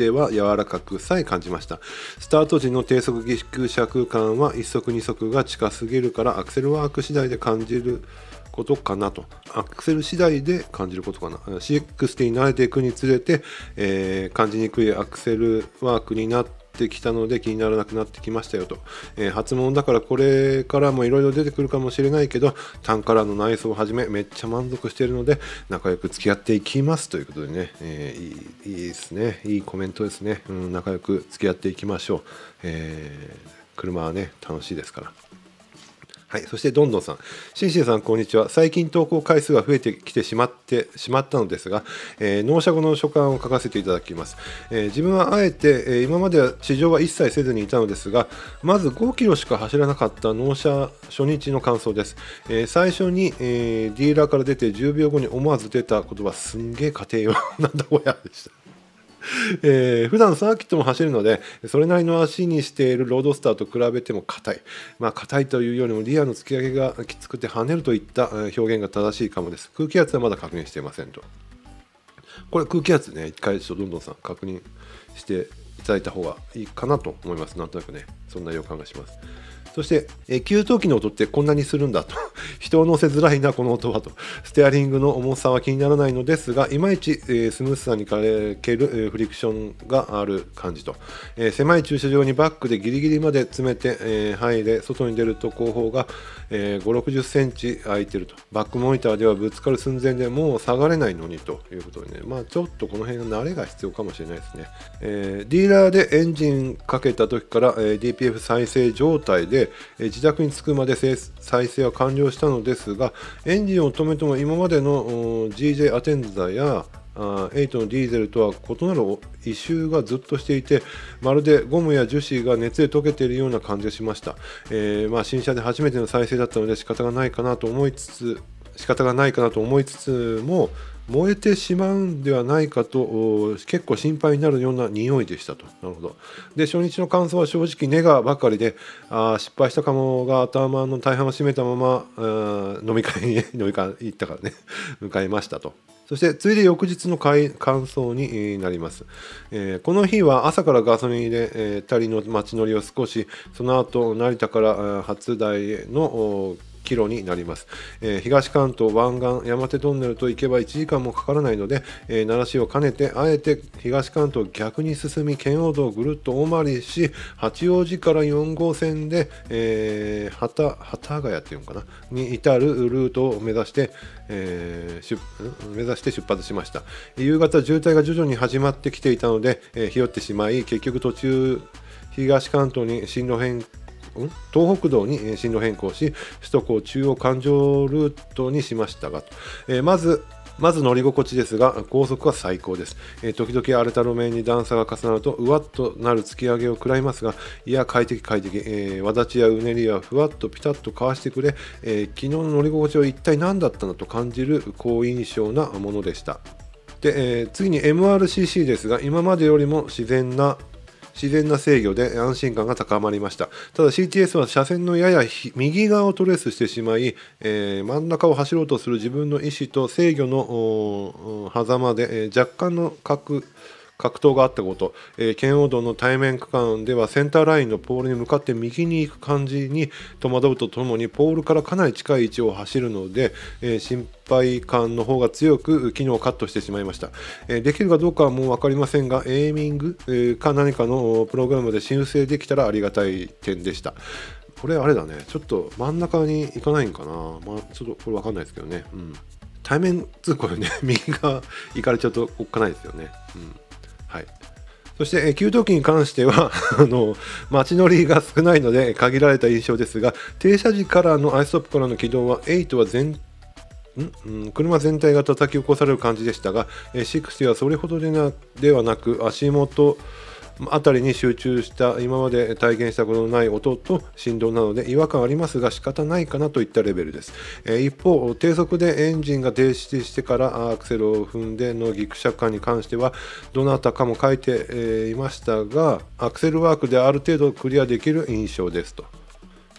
ては柔らかくさえ感じました。スタート時の低速ギクシャク感はいっ速に速が近すぎるからアクセルワーク次第で感じることかなと。アクセル次第で感じることかな。シーエックスティー に慣れていくにつれて、えー、感じにくいアクセルワークになってきたので気にならなくなってきましたよと。えー、初物だからこれからもいろいろ出てくるかもしれないけど、単カラーの内装をはじめめっちゃ満足しているので仲良く付き合っていきますということでね、えー、いい、いいですね。いいコメントですね。うん、仲良く付き合っていきましょう。えー、車はね楽しいですから。はい、そしてどんどんさん、シンシンさんこんにちは。最近投稿回数が増えてきてしまってしまったのですが、えー、納車後の書簡を書かせていただきます。えー、自分はあえて、えー、今までは試乗は一切せずにいたのですが、まずごキロしか走らなかった納車初日の感想です。えー、最初に、えー、ディーラーから出てじゅうびょうごに思わず出た言葉、すんげえ家庭用なんだこやでした。えー、普段サーキットも走るのでそれなりの足にしているロードスターと比べても硬い、まあ硬いというよりもリアの突き上げがきつくて跳ねるといった表現が正しいかもです。空気圧はまだ確認していませんと。これ空気圧ね、一回ちょっとどんどんさん確認していただいた方がいいかなと思います。なんとなくね、そんな予感がします。そして、えー、給湯器の音ってこんなにするんだと人を乗せづらいなこの音はと。ステアリングの重さは気にならないのですが、いまいち、えー、スムースさに欠ける、えー、フリクションがある感じと、えー、狭い駐車場にバックでギリギリまで詰めて、えー、入れ、外に出ると後方が、えー、ごじゅうろくじゅっセンチ空いてると。バックモニターではぶつかる寸前でもう下がれないのにということでね、まあちょっとこの辺の慣れが必要かもしれないですね。えー、ディーラーでエンジンかけた時から、えー、ディーピーエフ 再生状態で自宅に着くまで再生は完了したのですが、エンジンを止めても今までの ジージェイ アテンザやエイトのディーゼルとは異なる異臭がずっとしていて、まるでゴムや樹脂が熱で溶けているような感じがしました。えー、まあ新車で初めての再生だったので仕方がないかなと思いつつ仕方がないかなと思いつつも燃えてしまうんではないかと結構心配になるような匂いでしたと。なるほど。で、初日の感想は正直ネガばかりで、あ失敗したかもが頭の大半を占めたまま飲み会に飲み会行ったからね迎えましたと。そしてついで翌日の感想になります。えー、この日は朝からガソリンで、えー、タリの街乗りを少し、その後成田から初台へのキロになります。えー、東関東湾岸山手トンネルと行けばいちじかんもかからないので、えー、奈良市を兼ねてあえて東関東逆に進み圏央道をぐるっと大回りし、八王子からよん号線で、えー、幡ヶ谷っていうのかなに至るルートを目指して、えー、目指して出発しました。夕方渋滞が徐々に始まってきていたので、えー、ひよってしまい結局途中東関東に進路変東北道に進路変更し、首都高中央環状ルートにしましたが、えー、まずまず乗り心地ですが高速は最高です。えー、時々荒れた路面に段差が重なるとうわっとなる突き上げを食らいますが、いや快適快適、えー、わだちやうねりはふわっとピタッとかわしてくれ、えー、昨日の乗り心地は一体何だったのと感じる好印象なものでした。で、えー、次に エムアールシーシー ですが、今までよりも自然な自然な制御で安心感が高まりました。ただ シーティーエス は車線のやや右側をトレースしてしまい、えー、真ん中を走ろうとする自分の意思と制御の狭間で、えー、若干の格格闘があったこと、えー、圏央道の対面区間ではセンターラインのポールに向かって右に行く感じに戸惑うとともに、ポールからかなり近い位置を走るので、えー、心配感の方が強く機能をカットしてしまいました。えー、できるかどうかはもう分かりませんが、エイミング、えー、か何かのプログラムで修正できたらありがたい点でした。これあれだね、ちょっと真ん中に行かないんかな、まあ、ちょっとこれ分かんないですけどね、うん、対面通行でね右側行かれちゃうとおっかないですよね。うん、はい、そして、給湯器に関してはあの街乗りが少ないので限られた印象ですが、停車時からのアイストップからの起動ははちは全ん、うん、車全体が叩き起こされる感じでしたが、ろくはそれほどでなではなく足元あたりに集中した今まで体験したことのない音と振動なので違和感ありますが仕方ないかなといったレベルです。えー、一方低速でエンジンが停止してからアクセルを踏んでのギクシャク感に関してはどなたかも書いていましたが、アクセルワークである程度クリアできる印象ですと。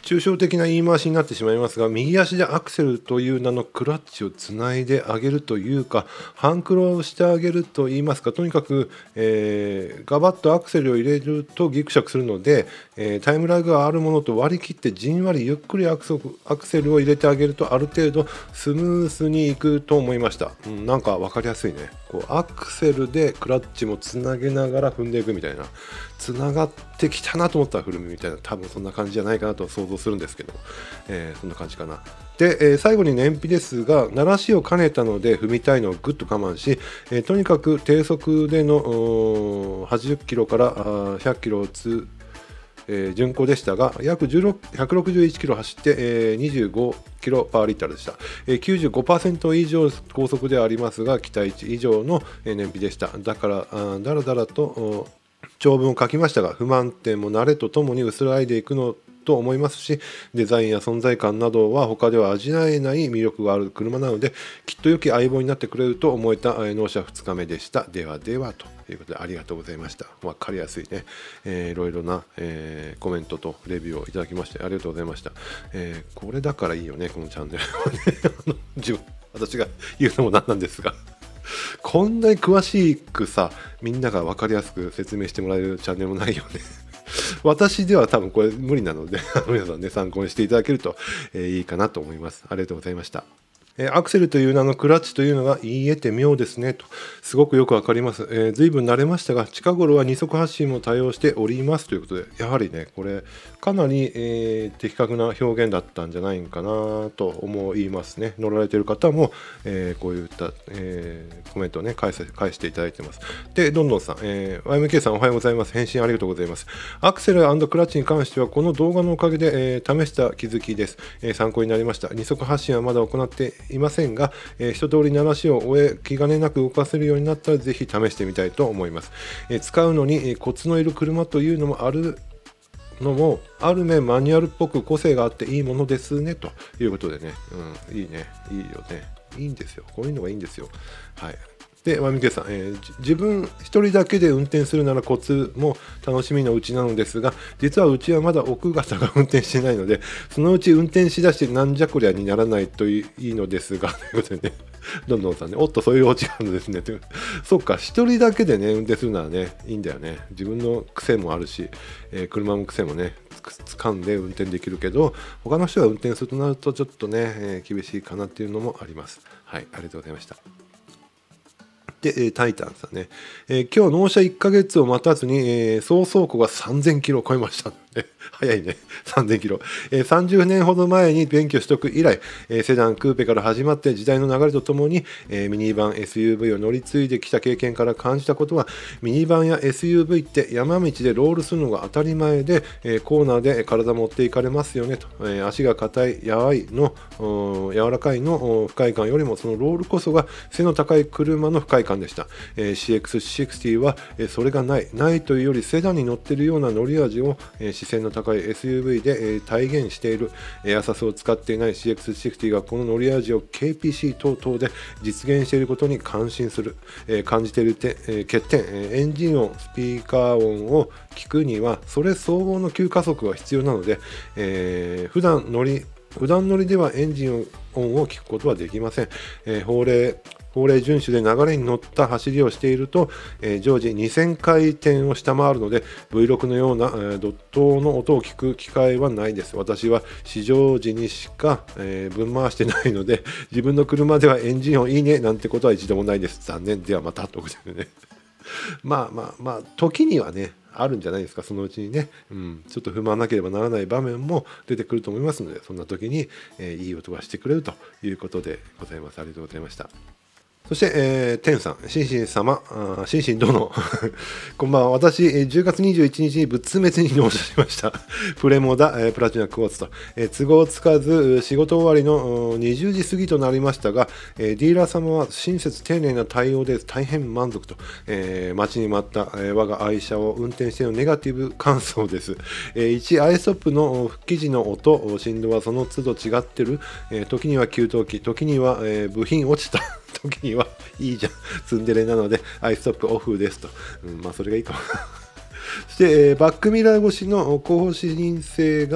抽象的な言い回しになってしまいますが、右足でアクセルという名のクラッチをつないであげるというか、半クロをしてあげるといいますか、とにかく、えー、ガバッとアクセルを入れるとギクシャクするので、えー、タイムラグがあるものと割り切ってじんわりゆっくりアクセルを入れてあげるとある程度スムースにいくと思いました。うん、なんか分かりやすいね。こうアクセルでクラッチもつなげながら踏んでいくみたいな、つながってきたなと思ったら振るみたいな、多分そんな感じじゃないかなと想像するんですけど、えー、そんな感じかな。で、えー、最後に燃費ですが、鳴らしを兼ねたので踏みたいのをぐっと我慢し、えー、とにかく低速でのはちじゅっキロからひゃっキロをつえー、巡航でしたが、約ひゃくろくじゅういちキロ走って、えー、にじゅうごキロパーリッターでした、えー、きゅうじゅうごパーセント 以上高速でありますが、期待値以上の燃費でした。だからあだらだらと長文を書きましたが、不満点も慣れとともに薄らいでいくのと思いますし、デザインや存在感などは他では味わえない魅力がある車なので、きっと良き相棒になってくれると思えた納車ふつかめでした。ではではということで、ありがとうございました。分かりやすいね、えー、いろいろな、えー、コメントとレビューをいただきましてありがとうございました。えー、これだからいいよね、このチャンネルはねあの自分私が言うのもなんなんですがこんなに詳しくさ、みんなが分かりやすく説明してもらえるチャンネルもないよね私では多分これ無理なので皆さんね、参考にしていただけると、えー、いいかなと思います。ありがとうございました。えー、アクセルという名のクラッチというのが言い得て妙ですねと、すごくよくわかります。えー、随分慣れましたが、近頃は二足発進も対応しておりますということで、やはりね、これかなり、えー、的確な表現だったんじゃないかなと思いますね。乗られている方も、えー、こういった、えー、コメントをね返せ、返していただいてます。で、どんどんさん、えー、ワイエムケー さんおはようございます。返信ありがとうございます。アクセル&クラッチに関してはこの動画のおかげで、えー、試した気づきです。えー、参考になりました。二足発進はまだ行っていませんが、えー、一通り鳴らしを終え気兼ねなく動かせるようになったらぜひ試してみたいと思います。えー、使うのに、えー、コツのいる車というのもあるのもある面マニュアルっぽく個性があっていいものですねということでね、うん、いいね、いいよね、いいんですよ、こういうのがいいんですよ。はい。で、ワミケさん、えー、自分一人だけで運転するならコツも楽しみのうちなのですが、実はうちはまだ奥方が運転してないので、そのうち運転しだしてなんじゃこりゃにならないといいのですが、ということでね、どんどんさんね、おっとそういうオチがあるのですね。そっか、一人だけでね、運転するならね、いいんだよね。自分の癖もあるし、えー、車の癖もね、つかんで運転できるけど、他の人が運転するとなるとちょっとね、えー、厳しいかなっていうのもあります。はい、ありがとうございました。で、タイタンさんね、えー、今日納車いっかげつを待たずに、えー、総走行がさんぜんキロを超えました。早いね、さんぜんキロ、えー、さんじゅうねんほど前に免許取得以来、えー、セダン、クーペから始まって時代の流れとともに、えー、ミニバン エスユーブイ を乗り継いできた経験から感じたことは、ミニバンや エスユーブイ って山道でロールするのが当たり前で、えー、コーナーで体持っていかれますよねと、えー、足が硬い、やわいの柔らかいの不快感よりもそのロールこそが背の高い車の不快感でした。えー、シーエックスシックスティー は、えー、それがないないというよりセダンに乗っているような乗り味を、えー、視線の高い エスユーブイ で、えー、体現している。エアサスを使っていない シーエックスシックスティー がこの乗り味を ケーピーシー 等々で実現していることに感心する。えー、感じているて、えー、欠点、えー、エンジン音、スピーカー音を聞くにはそれ相応の急加速が必要なので、えー、普段乗り普段乗りではエンジン音を聞くことはできません。えー、法令法令遵守で流れに乗った走りをしていると、えー、常時にせんかい転を下回るので ブイろく のような、えー、ドットの音を聞く機会はないです。私は試乗時にしか、えー、分回してないので自分の車ではエンジン音いいねなんてことは一度もないです。残念。ではまたということでねまあまあまあ時にはねあるんじゃないですか、そのうちにね、うん、ちょっと踏まなければならない場面も出てくると思いますので、そんな時に、えー、いい音がしてくれるということでございます。ありがとうございました。そして、えー、天さん、シンシン様、あシンシン殿、こんばんは。私、じゅうがつにじゅういちにちに仏滅に納車しました。プレモダ、えー、プラチナクォーツと、えー、都合つかず、仕事終わりのにじゅうじ過ぎとなりましたが、えー、ディーラー様は親切丁寧な対応で大変満足と、えー、待ちに待った、えー、我が愛車を運転してのネガティブ感想です。えー、いち、アイストップの復帰時の音、振動はその都度違ってる。えー、時には給湯器、時には、えー、部品落ちた。時にはいいじゃん、ツンデレなのでアイストップオフですと、うん、まあそれがいいかもそして、えー、バックミラー越しの後方視認性が、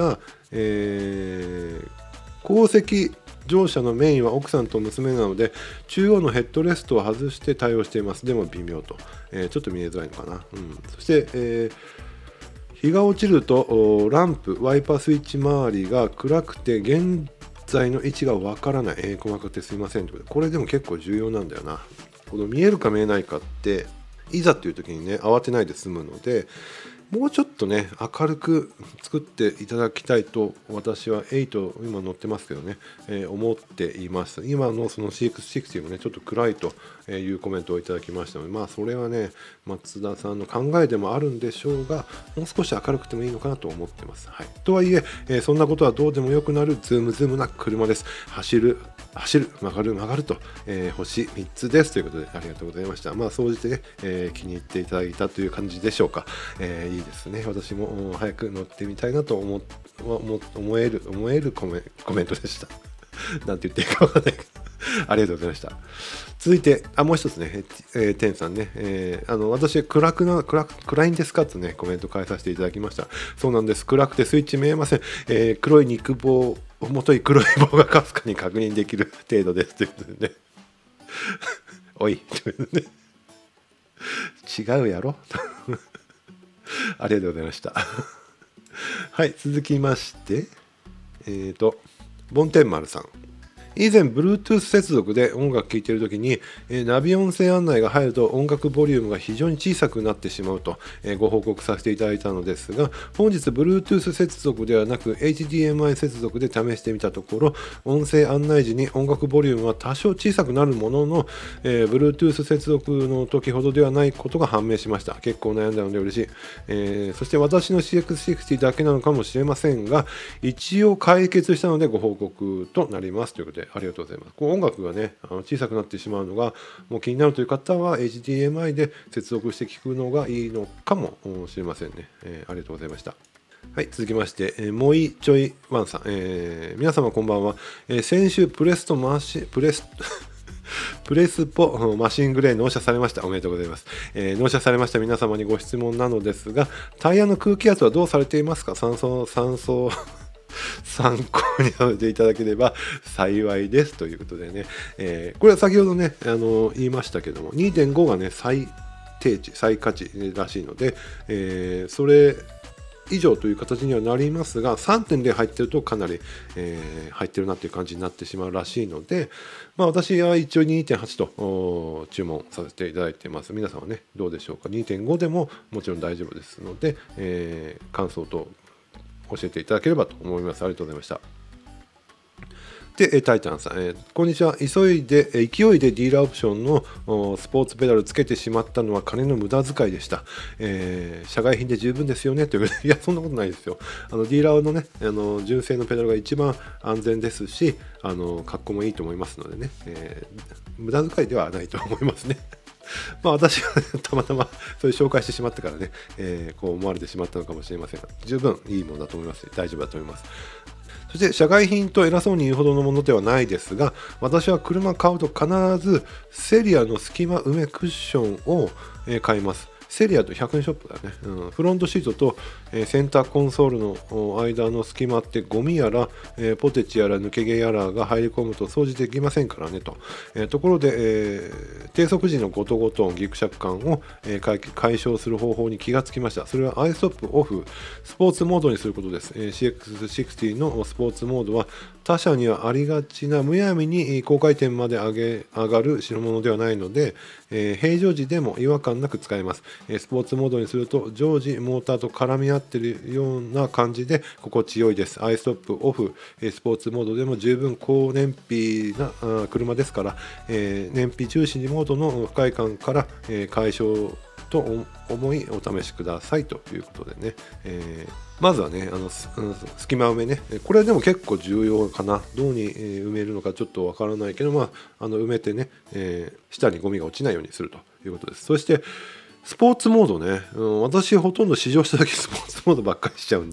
えー、後席乗車のメインは奥さんと娘なので中央のヘッドレストを外して対応しています。でも微妙と、えー、ちょっと見えづらいのかな、うん、そして、えー、日が落ちるとランプワイパースイッチ周りが暗くて現在の位置がわからない、えー、細かくてすいませんということで、これでも結構重要なんだよな。この見えるか見えないかっていざという時にね慌てないで済むので、もうちょっとね明るく作っていただきたいと私ははち今乗ってますけどね、えー、思っています。今のそのろくろくゼロもねちょっと暗いというコメントをいただきましたので、まあそれはね松田さんの考えでもあるんでしょうが、もう少し明るくてもいいのかなと思ってます。はい、とはいええー、そんなことはどうでもよくなるズームズームな車です。走る走る曲がる曲がると、えー、星みっつですということでありがとうございました。まあ総じてね、えー、気に入っていただいたという感じでしょうか。えー、いいですね。私も早く乗ってみたいなと思思える思えるコメ、コメントでした。なんて言っていいかわからないけどありがとうございました。続いてあもう一つね、えー、テンさんね、えー、あの私暗くな暗暗いんですかってねコメント返させていただきました。そうなんです。暗くてスイッチ見えません。えー、黒い肉棒重とい黒い棒がかすかに確認できる程度ですということでねおいということで、ね、違うやろありがとうございましたはい続きましてえーとボンテンマルさん、以前 Bluetooth 接続で音楽聴いているときに、えー、ナビ音声案内が入ると音楽ボリュームが非常に小さくなってしまうと、えー、ご報告させていただいたのですが、本日 Bluetooth 接続ではなく エイチディーエムアイ 接続で試してみたところ、音声案内時に音楽ボリュームは多少小さくなるものの、えー、Bluetooth 接続の時ほどではないことが判明しました。結構悩んだので嬉しい。えー、そして私の シーエックスシクスティー だけなのかもしれませんが、一応解決したのでご報告となりますということでありがとうございます。こう音楽がねあの小さくなってしまうのがもう気になるという方は エイチディーエムアイ で接続して聞くのがいいのかもしれませんね。えー、ありがとうございました。はい、続きまして、えー、もいちょいワンさん、えー、皆様こんばんは。えー、先週プレストマシプレスプレスポマシングレー納車されました。おめでとうございます。えー、納車されました皆様にご質問なのですが、タイヤの空気圧はどうされていますか？酸素酸素参考にさせていただければ幸いですということでね、えー、これは先ほどねあの言いましたけども にてんご がね最低値最価値らしいので、えー、それ以上という形にはなりますが さんてんゼロ 入ってるとかなり、えー、入ってるなっていう感じになってしまうらしいので、まあ、私は一応 にてんはち と注文させていただいています。皆さんはねどうでしょうか。 にてんご でももちろん大丈夫ですので、えー、感想と教えていただければと思います。ありがとうございました。で、タイタンさん、えー、こんにちは。急いで、勢いでディーラーオプションのスポーツペダルつけてしまったのは金の無駄遣いでした。えー、社外品で十分ですよねということで、いや、そんなことないですよ。あのディーラーのね、あの純正のペダルが一番安全ですし、あの格好もいいと思いますのでね、えー、無駄遣いではないと思いますね。まあ私は、ね、たまたまそういう紹介してしまってからね、えー、こう思われてしまったのかもしれませんが、十分いいものだと思います。大丈夫だと思います。そして社外品と偉そうに言うほどのものではないですが、私は車買うと必ずセリアの隙間埋めクッションを買います。セリアとひゃくえんショップだね、うん、フロントシートと、えー、センターコンソールの間の隙間ってゴミやら、えー、ポテチやら抜け毛やらが入り込むと掃除できませんからねと、えー、ところで、えー、低速時のゴトゴト音ギクシャク感を、えー、解消する方法に気がつきました。それはアイストップオフスポーツモードにすることです。えー、シーエックスシクスティー のスポーツモードは他社にはありがちなむやみに高回転まで上げ上がる代物ではないので、えー、平常時でも違和感なく使えます。えー、スポーツモードにすると常時モーターと絡み合っているような感じで心地よいです。アイストップオフ、えー、スポーツモードでも十分高燃費なあ車ですから、えー、燃費重視モードの不快感から、えー、解消と思いお試しくださいということでね、えー、まずはねあの隙間埋めね、これでも結構重要かな。どうに埋めるのかちょっとわからないけど、まあ、あの埋めてね、えー、下にゴミが落ちないようにするということです。そしてスポーツモードね、うん、私ほとんど試乗した時スポーツモードばっかりしちゃうんで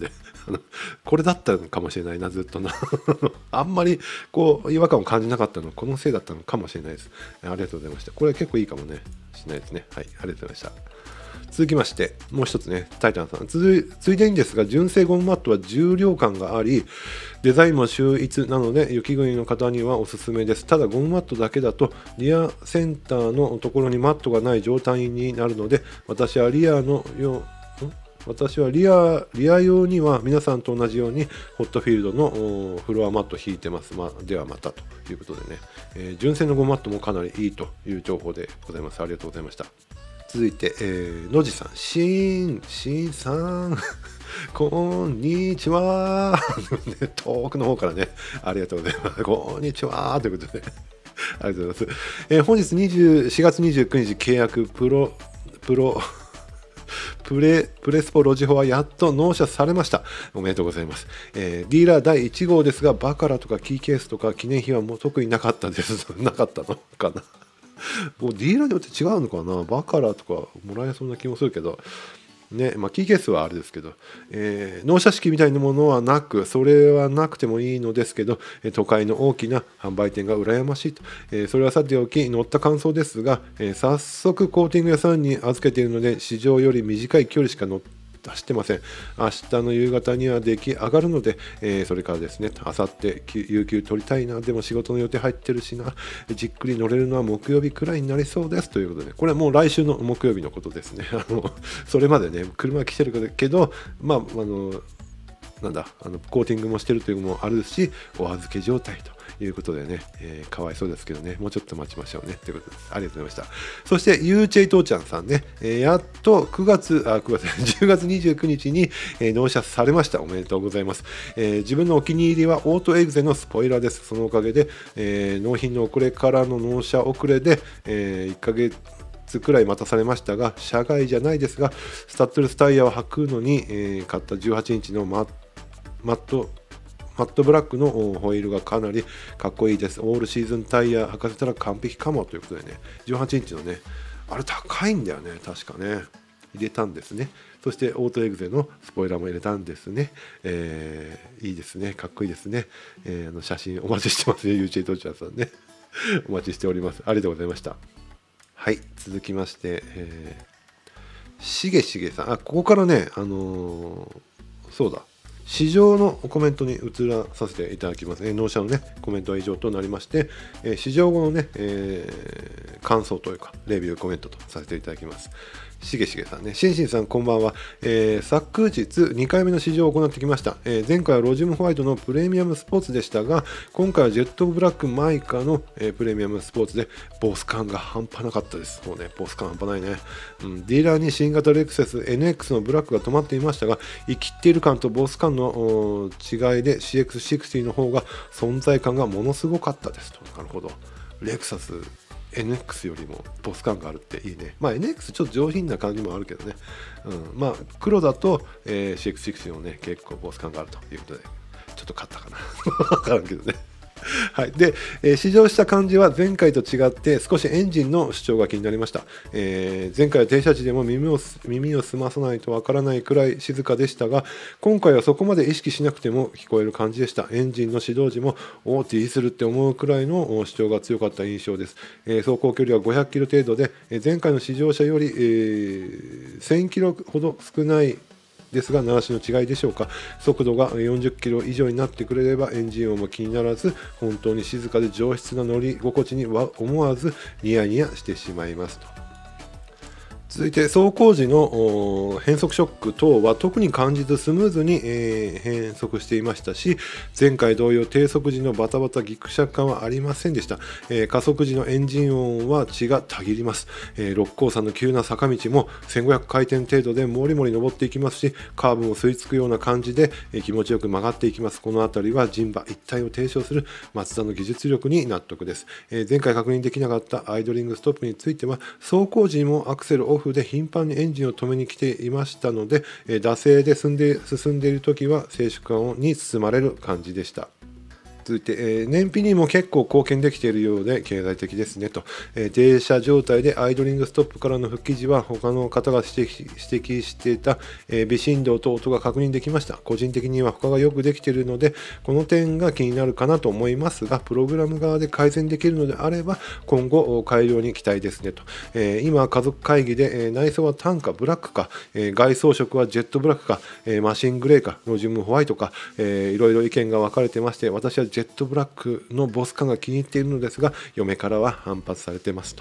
あのこれだったのかもしれないなずっとなあんまりこう違和感を感じなかったのこのせいだったのかもしれないです。ありがとうございました。これ結構いいかもねしないですね。はい、ありがとうございました。続きましてもう一つね、タイタンさん、ついついでにですが純正ゴムマットは重量感がありデザインも秀逸なので雪国の方にはおすすめです。ただゴムマットだけだとリアセンターのところにマットがない状態になるので、私はリアのよ私はリアリア用には皆さんと同じようにホットフィールドのフロアマットを引いてます。まあ、ではまたということでね、えー、純正のゴムマットもかなりいいという情報でございます。ありがとうございました。続いて、えー、野地さん、しーん、しーんさん、こんにちは遠くの方からね、ありがとうございます。こんにちはということで、ありがとうございます。えー、本日にじゅうしがつにじゅうくにち契約プロ、プロ、プレプレスポロジホはやっと納車されました。おめでとうございます。えー、ディーラーだいいち号ですが、バカラとかキーケースとか記念品はもう特になかったです。なかったのかな。もうディーラーによって違うのかな。バカラとかもらえそうな気もするけどね、まあ、キーケースはあれですけど、えー、納車式みたいなものはなく、それはなくてもいいのですけど、都会の大きな販売店が羨ましいと、えー、それはさておき乗った感想ですが、えー、早速コーティング屋さんに預けているので市場より短い距離しか乗って走ってません。明日の夕方には出来上がるので、えー、それからですね、あさって有給取りたいな、でも仕事の予定入ってるしな、じっくり乗れるのは木曜日くらいになりそうですということで、これはもう来週の木曜日のことですね。あのそれまでね、車が来てるけど、まあ、あの、なんだ、あのコーティングもしてるというのもあるし、お預け状態ということでね、えー、かわいそうですけどね、もうちょっと待ちましょうねということです。ありがとうございました。そしてゆうちぇいとうちゃんさんね、えー、やっとくがつあくがつじゅうがつにじゅうくにちに、えー、納車されました。おめでとうございます。えー、自分のお気に入りはオートエグゼのスポイラーです。そのおかげで、えー、納品の遅れからの納車遅れで、えー、いっかげつくらい待たされましたが、社外じゃないですがスタッドレスタイヤを履くのに、えー、買ったじゅうはちインチのマッマットマットブラックのホイールがかなりかっこいいです。オールシーズンタイヤ履かせたら完璧かもということでね、じゅうはちインチのね、あれ高いんだよね、確かね。入れたんですね。そしてオートエグゼのスポイラーも入れたんですね。えー、いいですね、かっこいいですね。えー、あの写真お待ちしてますよ、ユーチェイトチャーさんね。お待ちしております。ありがとうございました。はい、続きまして、えー、しげしげさん、あ、ここからね、あのー、そうだ。市場のコメントに移らさせていただきますね。納車のね、コメントは以上となりまして、えー、市場後のね、えー、感想というか、レビューコメントとさせていただきます。しげしげさんね、しんしんさんこんばんは。えー、昨日にかいめの試乗を行ってきました。えー、前回はロジウムホワイトのプレミアムスポーツでしたが、今回はジェットブラックマイカの、えー、プレミアムスポーツでボス感が半端なかったです。もうね、ボス感半端ないね。うん、ディーラーに新型レクサス エヌエックス のブラックが止まっていましたが、生きっている感とボス感の違いで シーエックスシックスティー の方が存在感がものすごかったですと。なるほど。レクサスエヌエックス よりもボス感があるっていいね。まあ エヌエックス ちょっと上品な感じもあるけどね。うん、まあ黒だと、えー、シーエックスシックスティー もね結構ボス感があるということで、ちょっと勝ったかな。わからんけどね。はい、で、えー、試乗した感じは前回と違って少しエンジンの主張が気になりました。えー、前回は停車時でも耳を耳を澄まさないとわからないくらい静かでしたが、今回はそこまで意識しなくても聞こえる感じでした。エンジンの始動時もおーディーゼルって思うくらいの主張が強かった印象です。えー、走行距離はごひゃくキロ程度で、えー、前回の試乗車より、えー、せんキロほど少ないですが、習しの違いでしょうか。速度がよんじゅっキロ以上になってくれればエンジン音も気にならず、本当に静かで上質な乗り心地には思わずニヤニヤしてしまいますと。続いて走行時の変速ショック等は特に感じずスムーズに、えー、変速していましたし、前回同様低速時のバタバタギクシャク感はありませんでした。えー、加速時のエンジン音は血がたぎります。えー、六甲山の急な坂道もせんごひゃくかいてん程度でもりもり登っていきますし、カーブも吸い付くような感じで、えー、気持ちよく曲がっていきます。この辺りは人馬一体を提唱するマツダの技術力に納得です。えー、前回確認できなかったアイドリングストップについては、走行時にもアクセルオフで頻繁にエンジンを止めに来ていましたので、惰性で進んで進んでいる時は静粛感に包まれる感じでした。 続いて、えー、燃費にも結構貢献できているようで経済的ですねと、えー、停車状態でアイドリングストップからの復帰時は他の方が指摘、指摘していた、えー、微振動と音が確認できました。個人的には他がよくできているのでこの点が気になるかなと思いますが、プログラム側で改善できるのであれば今後改良に期待ですねと、えー、今家族会議で、えー、内装は単価ブラックか、えー、外装色はジェットブラックか、えー、マシングレーかロジウムホワイトか、えー、いろいろ意見が分かれてまして、私はジェットブラックのボス感が気に入っているのですが嫁からは反発されてますと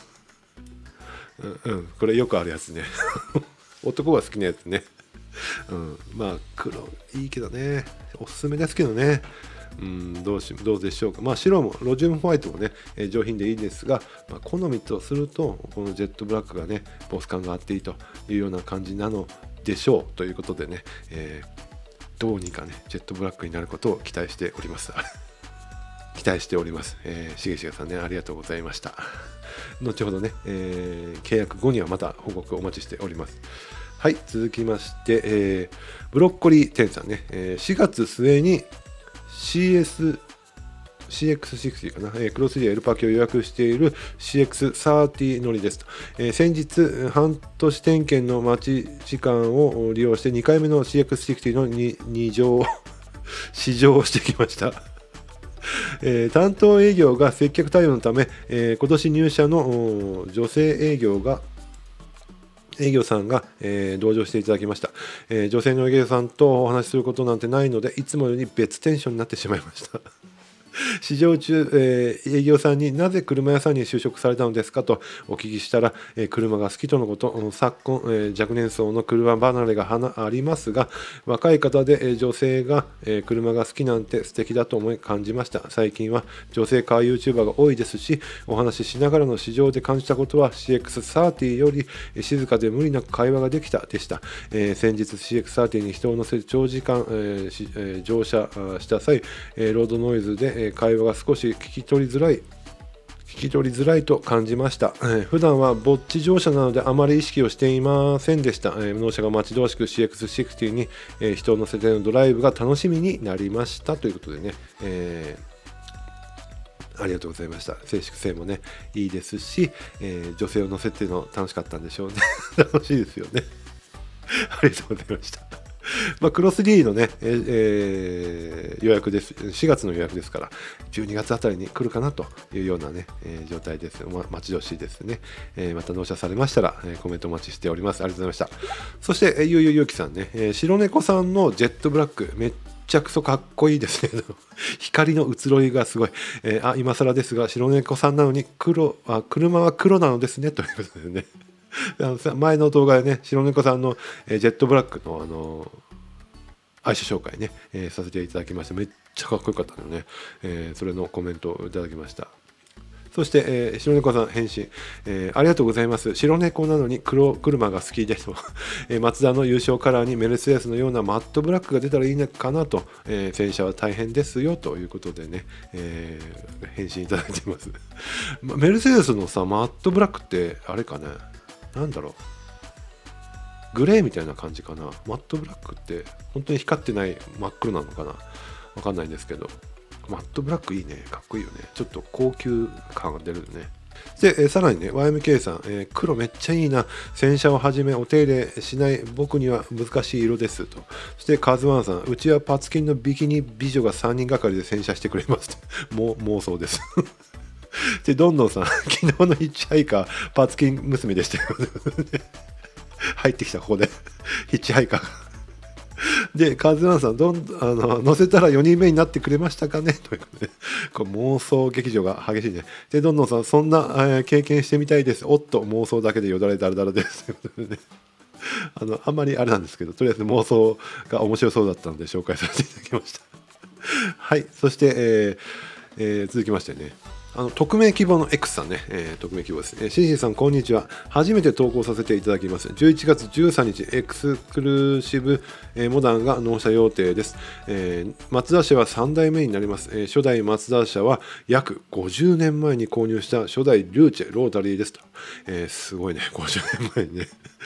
うん、うん、これよくあるやつね男が好きなやつね、うん、まあ黒いいけどね、おすすめですけどね、うん、どうしどうでしょうか。まあ白もロジウムホワイトもね、えー、上品でいいですが、まあ、好みとするとこのジェットブラックがねボス感があっていいというような感じなのでしょうということでね、えー、どうにかねジェットブラックになることを期待しております期待しております。えー、しげしげさんね、ありがとうございました。後ほどね、えー、契約後にはまた報告をお待ちしております。はい、続きまして、えー、ブロッコリー店さんね、えー、しがつ末に シーエスシーエックスシックスティー かな、えー、クロスリー エルパキを予約している シーエックスサーティー 乗りですと、えー、先日半年点検の待ち時間を利用してにかいめの シーエックスシックスティー の に, に乗試乗をしてきましたえー、担当営業が接客対応のため、えー、今年入社の女性営業が営業さんが、えー、同乗していただきました、えー、女性の営業さんとお話しすることなんてないのでいつもより別テンションになってしまいました試乗中、えー、営業さんになぜ車屋さんに就職されたのですかとお聞きしたら、えー、車が好きとのこと。昨今、えー、若年層の車離れがありますが若い方で、えー、女性が、えー、車が好きなんて素敵だと思い感じました。最近は女性カー YouTuber が多いですし、お話ししながらの試乗で感じたことは シーエックスサーティー より静かで無理なく会話ができたでした。えー、先日 シーエックスサーティー に人を乗せて長時間、えーえー、乗車した際、えー、ロードノイズで、えー会話が少し聞き取りづらい聞き取りづらいと感じました。えー、普段はぼっち乗車なのであまり意識をしていませんでした。えー、納車が待ち遠しく シーエックスシックスティー に、えー、人を乗せてのドライブが楽しみになりましたということでね、えー、ありがとうございました。静粛性もねいいですし、えー、女性を乗せての楽しかったんでしょうね楽しいですよねありがとうございましたまあ、クロス D のね、えー、予約です。しがつの予約ですから、じゅうにがつあたりに来るかなというようなね、えー、状態です。ま、待ち遠しいですね。えー、また納車されましたら、えー、コメントお待ちしております。ありがとうございました。そして、えー、ゆうゆうゆうきさんね、えー、白猫さんのジェットブラック、めっちゃくそかっこいいですね。光の移ろいがすごい。えー、あ、今更ですが、白猫さんなのに黒、あ、車は黒なのですね、ということでね。前の動画でね白猫さんの、えー、ジェットブラックの、あのー、愛車紹介ね、えー、させていただきましてめっちゃかっこよかったのでね、えー、それのコメントをいただきました。そして、えー、白猫さん返信、えー、ありがとうございます。白猫なのに黒車が好きですと、えー、マツダの優勝カラーにメルセデスのようなマットブラックが出たらいいのかなと、えー、洗車は大変ですよということでね、えー、返信いただいていますメルセデスのさマットブラックってあれかね、なんだろう、グレーみたいな感じかな。マットブラックって本当に光ってない真っ黒なのかな、わかんないんですけど、マットブラックいいね、かっこいいよね、ちょっと高級感が出るね。で、えー、さらにね ワイエムケー さん、えー、黒めっちゃいいな、洗車をはじめお手入れしない僕には難しい色ですと。そしてカズワンさん、うちはパツキンのビキニ美女がさんにんがかりで洗車してくれますもう妄想ですでどんどんさん、昨日のヒッチハイカーパツキン娘でしたよ入ってきたここでヒッチハイカーでカズワンさん、どんあの乗せたらよにんめになってくれましたかねということで、これ妄想劇場が激しいね。でどんどんさん、そんな、えー、経験してみたいです。おっと妄想だけでよだれだらだらですということで、ね、あのあんまりあれなんですけど、とりあえず妄想が面白そうだったので紹介させていただきましたはい。そして、えーえー、続きましてね、あの匿名希望の X さんね、えー、匿名希望です。えー、シンシンさんこんにちは。初めて投稿させていただきます。じゅういちがつじゅうさんにちエクスクルーシブ、えー、モダンが納車予定です。えー、マツダ車はさんだいめになります。えー、初代マツダ車は約ごじゅうねんまえに購入した初代ルーチェロータリーですと。えー、すごいね、ごじゅうねんまえにね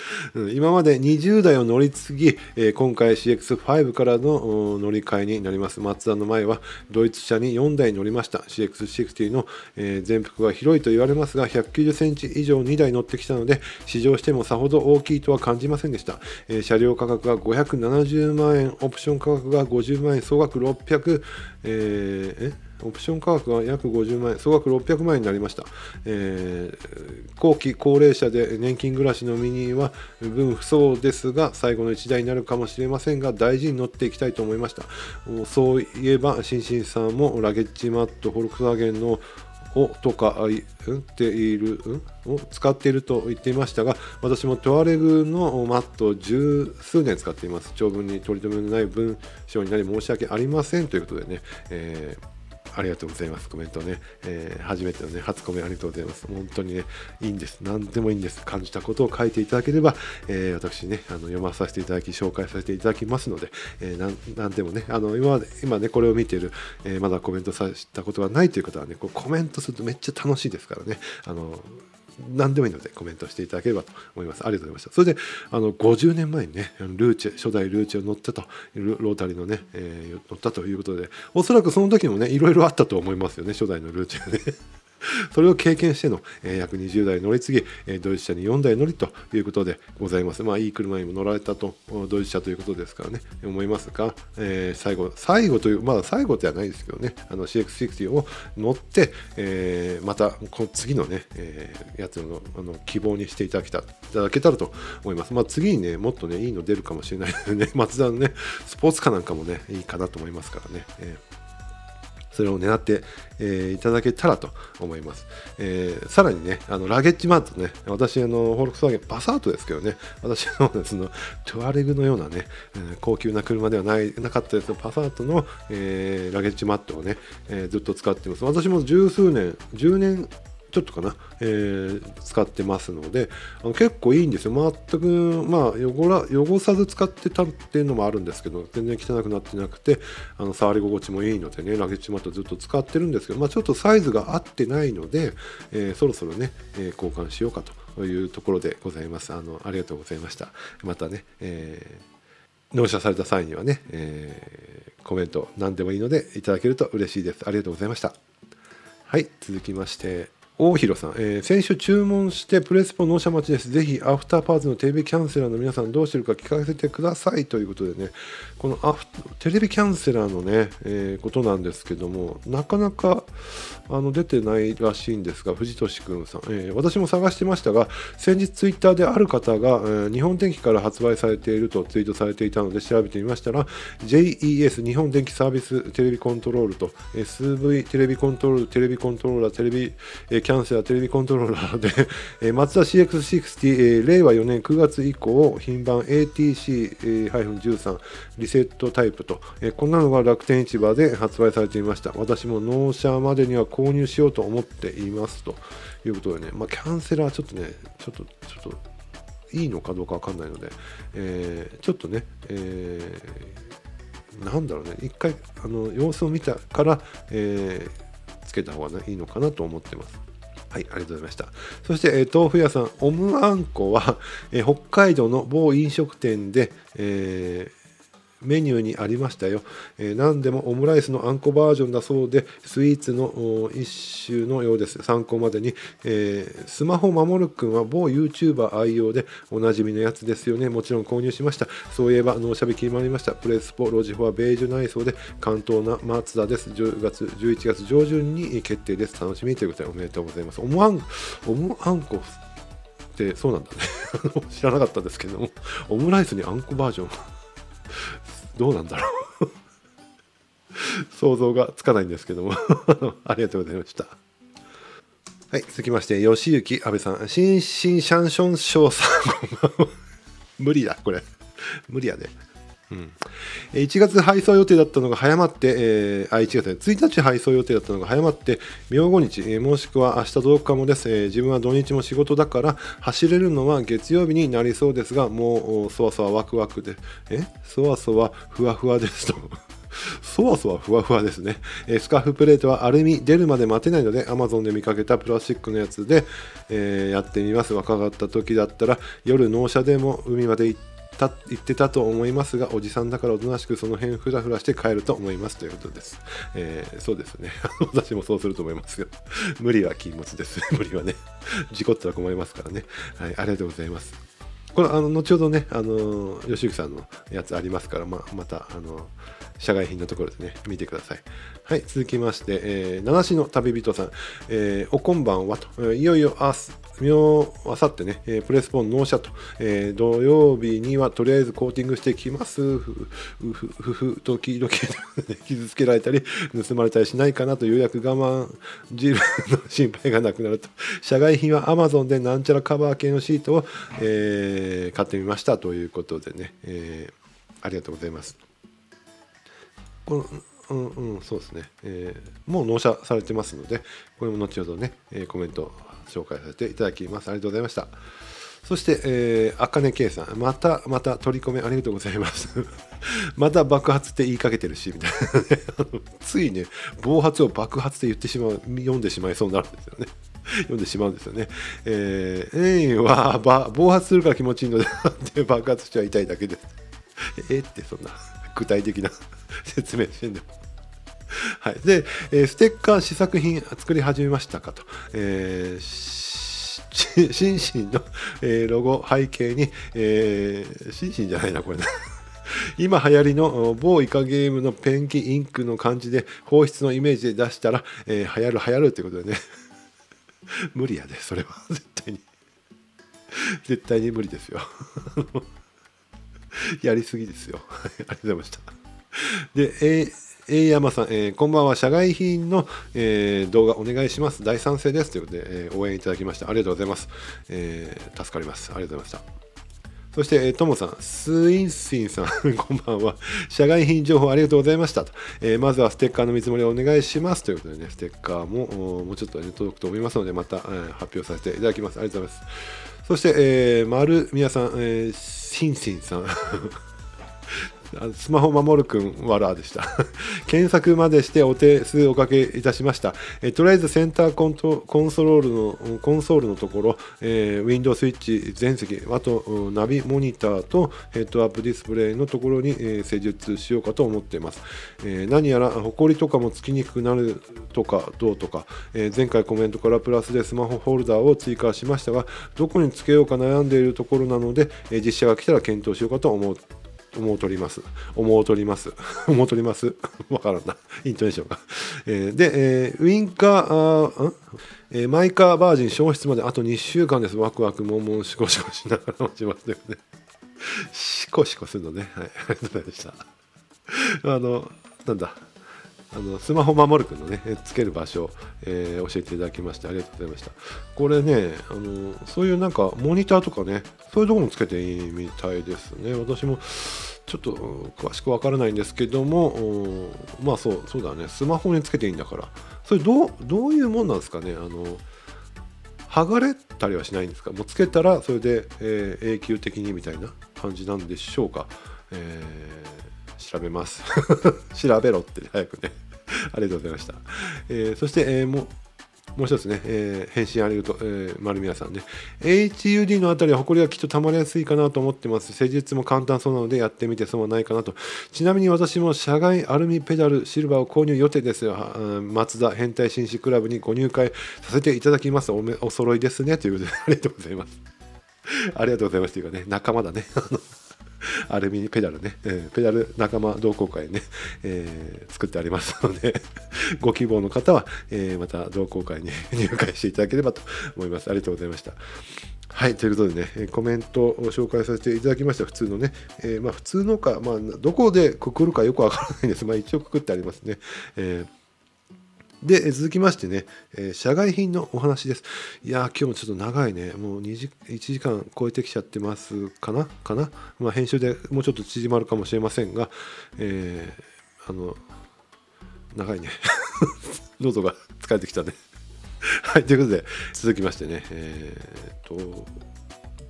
今までにじゅうだいを乗り継ぎ、えー、今回 シーエックスファイブ からの乗り換えになります。マツダの前はドイツ車によんだい乗りました。 シーエックスシックスティー の、えー、前幅が広いと言われますがひゃくきゅうじゅっセンチ以上にだい乗ってきたので試乗してもさほど大きいとは感じませんでした。えー、車両価格がごひゃくななじゅうまんえん、オプション価格がごじゅうまんえん、総額ろっぴゃく、えー、えオプション価格が約ごじゅうまんえん、総額ろっぴゃくまんえんになりました。えー、後期高齢者で年金暮らしの身には分不相ですが最後のいちだいになるかもしれませんが大事に乗っていきたいと思いました。そういえばシンシンさんもラゲッジマットフォルクスワーゲンのをとかうんっている、うん、を使っていると言っていましたが私もトゥアレグのマットを十数年使っています。長文に取り留めのない文章になり申し訳ありませんということでね、えーありがとうございます。コメントね、えー、初めてのね、初コメありがとうございます。本当にね、いいんです。何でもいいんです。感じたことを書いていただければ、えー、私ね、あの読まさせていただき、紹介させていただきますので、えー、何でもね、あの今まで、今ね、これを見ている、えー、まだコメントさせたことがないという方はね、こうコメントするとめっちゃ楽しいですからね、あの、何でもいいのでコメントしていただければと思います。ありがとうございました。それであのごじゅうねんまえにねルーチェ初代ルーチェを乗ったとロータリーのね、えー、乗ったということでおそらくその時もねいろいろあったと思いますよね初代のルーチェねそれを経験しての、えー、約にじゅうだい乗り継ぎ、えー、ドイツ車によんだい乗りということでございます。まあいい車にも乗られたとドイツ車ということですからね思いますが、えー、最後最後というまだ最後ではないですけどねあの シーエックスシックスティー を乗って、えー、またこの次のね、えー、やつのあの希望にしていただけたいただけたらと思います。まあ次にねもっとねいいの出るかもしれないのでねマツダのねスポーツカーなんかもねいいかなと思いますからね。えーそれを狙って、えー、いただけたらと思います。えー、さらにね、あのラゲッジマットね、私、あのフォルクスワーゲン、パサートですけどね、私のそのトゥアレグのようなね、えー、高級な車ではないなかったですパサートの、えー、ラゲッジマットをね、えー、ずっと使っています。私も十数年、じゅうねんちょっとかな、えー、使ってますのであの結構いいんですよ。全く、まあ、汚ら汚さず使ってたっていうのもあるんですけど全然汚くなってなくてあの触り心地もいいのでねラゲッジマットずっと使ってるんですけど、まあ、ちょっとサイズが合ってないので、えー、そろそろね、えー、交換しようかというところでございます。あのありがとうございました。またね、えー、納車された際にはね、えー、コメント何でもいいのでいただけると嬉しいです。ありがとうございました。はい、続きまして大広さん、えー、先週注文してプレスポ納車待ちです。ぜひアフターパーツのテレビキャンセラーの皆さんどうしてるか聞かせてくださいということでねこのアフテレビキャンセラーのね、えー、ことなんですけどもなかなかあの出てないらしいんですが藤俊くんさん、えー、私も探してましたが先日ツイッターである方が、えー、日本電機から発売されているとツイートされていたので調べてみましたら ジェイイーエス 日本電気サービステレビコントロールと エスブイ テレビコントロールテレビコントローラーテレビ、えーキャンセラーテレビコントローラーで、えー、マツダ シーエックスシックスティー、えー、令和よねんくがつ以降品番 エーティーシーじゅうさん リセットタイプと、えー、こんなのが楽天市場で発売されていました。私も納車までには購入しようと思っていますということでね、まあ、キャンセラーちょっとねちょっとちょっといいのかどうかわかんないので、えー、ちょっとね、えー、なんだろうね一回あの様子を見たから、えー、つけた方が、ね、いいのかなと思ってます。はい、ありがとうございました。そして、えー、豆腐屋さん、オムあんこは、えー、北海道の某飲食店で、えーメニューにありましたよ。えー、何でもオムライスのあんこバージョンだそうで、スイーツの一種のようです。参考までに、えー、スマホ守るくんは某 YouTuber 愛用でおなじみのやつですよね。もちろん購入しました。そういえば納車日決まりました。プレスポロジフォアベージュ内装で関東なマツダです。じゅうがつじゅういちがつ上旬に決定です。楽しみということでおめでとうございます。オムあんオムあんこってそうなんだね。知らなかったですけども、オムライスにあんこバージョンどうなんだろう想像がつかないんですけどもありがとうございました。はい、続きまして吉行安倍さん、シンシンシャンションショーさん無理だこれ無理やで、うん、いちがつ配送予定だったのが早まって、えー、あいちがつついたち配送予定だったのが早まって明後日、えー、もしくは明日届くかもです、えー、自分は土日も仕事だから走れるのは月曜日になりそうですがもうそわそわワクワクでえそわそわふわふわですとそわそわふわふわですね。えースカーフプレートはアルミ出るまで待てないので Amazon で見かけたプラスチックのやつで、えーやってみます。若かった時だったら夜納車でも海まで行った行ってたと思いますが、おじさんだからおとなしくその辺フラフラして帰ると思いますということです。えーそうですね。私もそうすると思いますよ。無理は禁物です。無理はね。事故ったら困りますからね。はい、ありがとうございます。これあの後ほどね、あの吉行さんのやつありますから、まあ、またあの社外品のところですね、見てください。はい、続きまして、えー、七市の旅人さん、えーおこんばんはと、えーいよいよあす明あさってね、えープレスポン納車と、えー土曜日にはとりあえずコーティングしてきます。ふふふふふ時々傷つけられたり盗まれたりしないかなと、ようやく我慢汁の心配がなくなると、社外品は Amazon でなんちゃらカバー系のシートを、えー買ってみましたということでね、えーありがとうございます。このうんうんそうですね、えーもう納車されてますので、これも後ほどね、えーコメント紹介させていただきます。ありがとうございました。そして、えー、あかねけいさん、またまた取り込めありがとうございます。また爆発って言いかけてるしみたいなね、あのついね暴発を爆発って言ってしまう、読んでしまいそうになるんですよね。読んでしまうんですよね。えー、エインはば暴発するから気持ちいいのでで爆発しちゃ痛いだけです。えってそんな具体的な説明してんだ。はい、で、えーステッカー試作品作り始めましたかと、えーしシンシンの、えーロゴ背景に、えー、シンシンじゃないなこれな今流行りの某イカゲームのペンキインクの感じで放出のイメージで出したら、えー流行る流行るということでね無理やでそれは絶対に絶対に無理ですよやりすぎですよありがとうございました。で、えーえー、山さん、えーこんばんは。社外品の、えー動画お願いします。大賛成です。ということで、えー応援いただきました。ありがとうございます。えー助かります。ありがとうございました。そして、えーともさん、スインシンさん、こんばんは。社外品情報ありがとうございましたと。えーまずはステッカーの見積もりをお願いします。ということでね、ステッカーもおもうちょっと、ね、届くと思いますので、また、えー発表させていただきます。ありがとうございます。そして、えー、丸宮さん、えー、シンシンさん。スマホ守るくんわらでした検索までしてお手数おかけいたしました。えとりあえずセンターコントコンソロールのコンソールのところ、えー、Windows スイッチ全席、あとナビモニターとヘッドアップディスプレイのところに、えー施術しようかと思っています。えー何やらホコリとかもつきにくくなるとかどうとか、えー前回コメントからプラスでスマホホルダーを追加しましたが、どこにつけようか悩んでいるところなので、えー実写が来たら検討しようかと思う思うとります。思うとります。思うとります。わからんな。イントネーションが。えーで、えーウィンカー、あーんえーマイカーバージン消失まであとにしゅうかんです。ワクワク、もんもん、シコシコしながら待ちますよね。シコシコするのね。はい。ありがとうございました。あの、なんだ。あのスマホ守るくんのねつける場所を、えー教えていただきましてありがとうございました。これねあのそういうなんかモニターとかねそういうところもつけていいみたいですね。私もちょっとうん詳しくわからないんですけども、うんまあそうそうだねスマホにつけていいんだからそれどうどういうもんなんですかね。あの剥がれたりはしないんですか。もうつけたらそれで、えー永久的にみたいな感じなんでしょうか。えー調べます調べろって早くねありがとうございました。えーそして、えーもうもう一つね、えー返信ありがとう、えー丸宮さんね。エイチユーディー のあたりはホコリがきっとたまりやすいかなと思ってます。施術も簡単そうなのでやってみて損はないかなと。ちなみに私も社外アルミペダルシルバーを購入予定ですよ。あー松田変態紳士クラブにご入会させていただきます。おめお揃いですねということでありがとうございます。ありがとうございますというかね仲間だね。あのアルミペダルね、えーペダル仲間同好会ね、えー作ってありますのでご希望の方は、えーまた同好会に入会していただければと思います。ありがとうございました。はいということでねえーコメントを紹介させていただきました。普通のね、えーまあ、普通のか、まあ、どこでくくるかよくわからないんです。まあ、一応くくってありますね。えーで、え続きましてね、えー社外品のお話です。いやー、今日もちょっと長いね。もうにじいちじかん超えてきちゃってますかなかな、まあ、編集でもうちょっと縮まるかもしれませんが、えーあの、長いね。喉が疲れてきたね。はい、ということで、続きましてね、えーっと、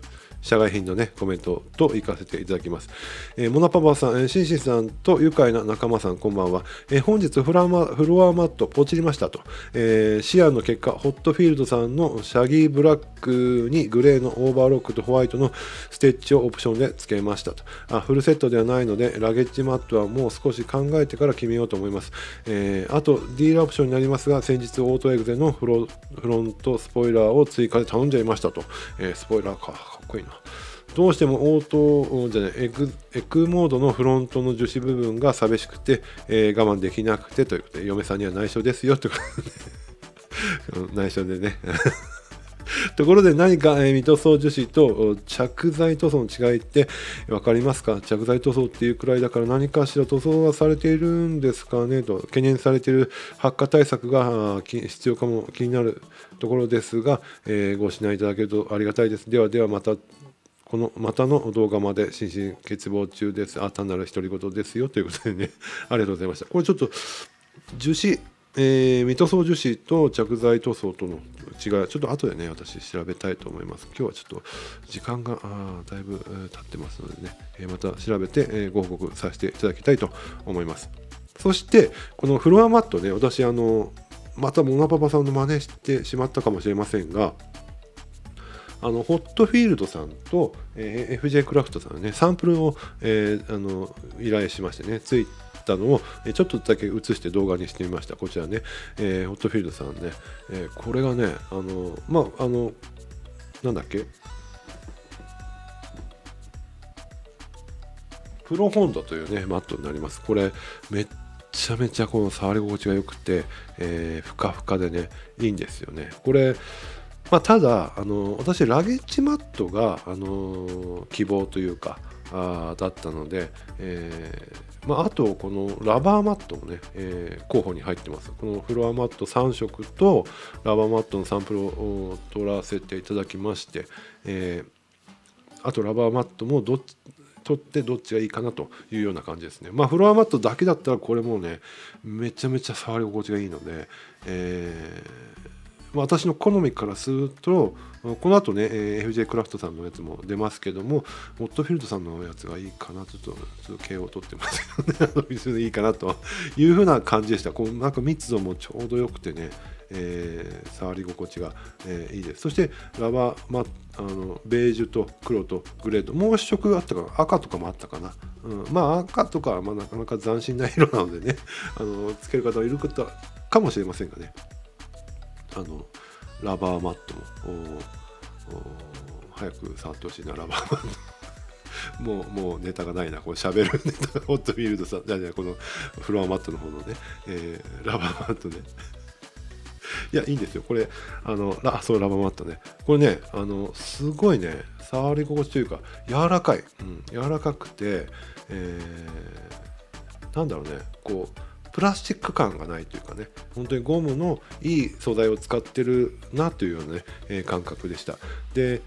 社外品のねコメントと行かせていただきます。えー、モナパパさん、えー、シンシンさんと愉快な仲間さん、こんばんは。えー、本日フラマフロアマットポチりましたと、えー、シアンの結果ホットフィールドさんのシャギーブラックにグレーのオーバーロックとホワイトのステッチをオプションで付けましたと。あ、フルセットではないのでラゲッジマットはもう少し考えてから決めようと思います。えー、あとディーラーオプションになりますが、先日オートエグゼのフロフロントスポイラーを追加で頼んじゃいましたと。えー、スポイラーか、かっこいいな。どうしてもオートじゃないエク、エクモードのフロントの樹脂部分が寂しくて、えー、我慢できなくてということで、嫁さんには内緒ですよということで内緒でねところで何か、えー、ミ塗装樹脂と着剤塗装の違いって分かりますか？着剤塗装っていうくらいだから何かしら塗装がされているんですかねと懸念されている発火対策が必要かも気になるところですが、えー、ご指南いただけるとありがたいです。ではではまたこのまたの動画まで心身欠乏中です。あ、単なる独り言ですよということでねありがとうございました。これちょっと樹脂えー、未塗装樹脂と着剤塗装との違いはちょっと後でね私調べたいと思います。今日はちょっと時間があだいぶ、えー、経ってますのでね、えー、また調べて、えー、ご報告させていただきたいと思います。そしてこのフロアマットね、私あのまたモナパパさんの真似してしまったかもしれませんが、あのホットフィールドさんと、えー、エフジェー クラフトさんねサンプルを、えー、あの依頼しましてねついたのをちょっとだけ映して動画にしてみました。こちらね、えー、ホットフィールドさんね、えー、これがねあのまああのなんだっけプロフォンドというねマットになります。これめっちゃめちゃこの触り心地が良くて、えー、ふかふかでねいいんですよね。これまあ、ただあの私ラゲッジマットが、あの希望というかあだったので、えーまあ、あとこのラバーマットもね、えー、候補に入ってます。このフロアマットさん色とラバーマットのサンプルを取らせていただきまして、えー、あとラバーマットもどっち取ってどっちがいいかなというような感じですね。まあフロアマットだけだったらこれもねめちゃめちゃ触り心地がいいので、えー私の好みからするとこの後ね エフジェー クラフトさんのやつも出ますけどもホットフィールドさんのやつがいいかなちょっとちょっと ケーオー 取ってますけどねそれでいいかなというふうな感じでした。こうなんか密度もちょうどよくてね、えー、触り心地が、えー、いいです。そしてラバー、ま、あのベージュと黒とグレーともう一色あったかな、赤とかもあったかな、うん、まあ赤とかはまあなかなか斬新な色なのでねあのつける方はいるかもしれませんがね、あのラバーマットも早く触ってほしいなラバーマットもうもうネタがないなこれ喋るネタホットフィールドさんじゃあこのフロアマットの方のね、えー、ラバーマットねいやいいんですよこれあのラそうラバーマットねこれねあのすごいね触り心地というか柔らかい、うん、柔らかくて、えー、なんだろうねこうプラスチック感がないというかね本当にゴムのいい素材を使ってるなというようなね、えー、感覚でした。で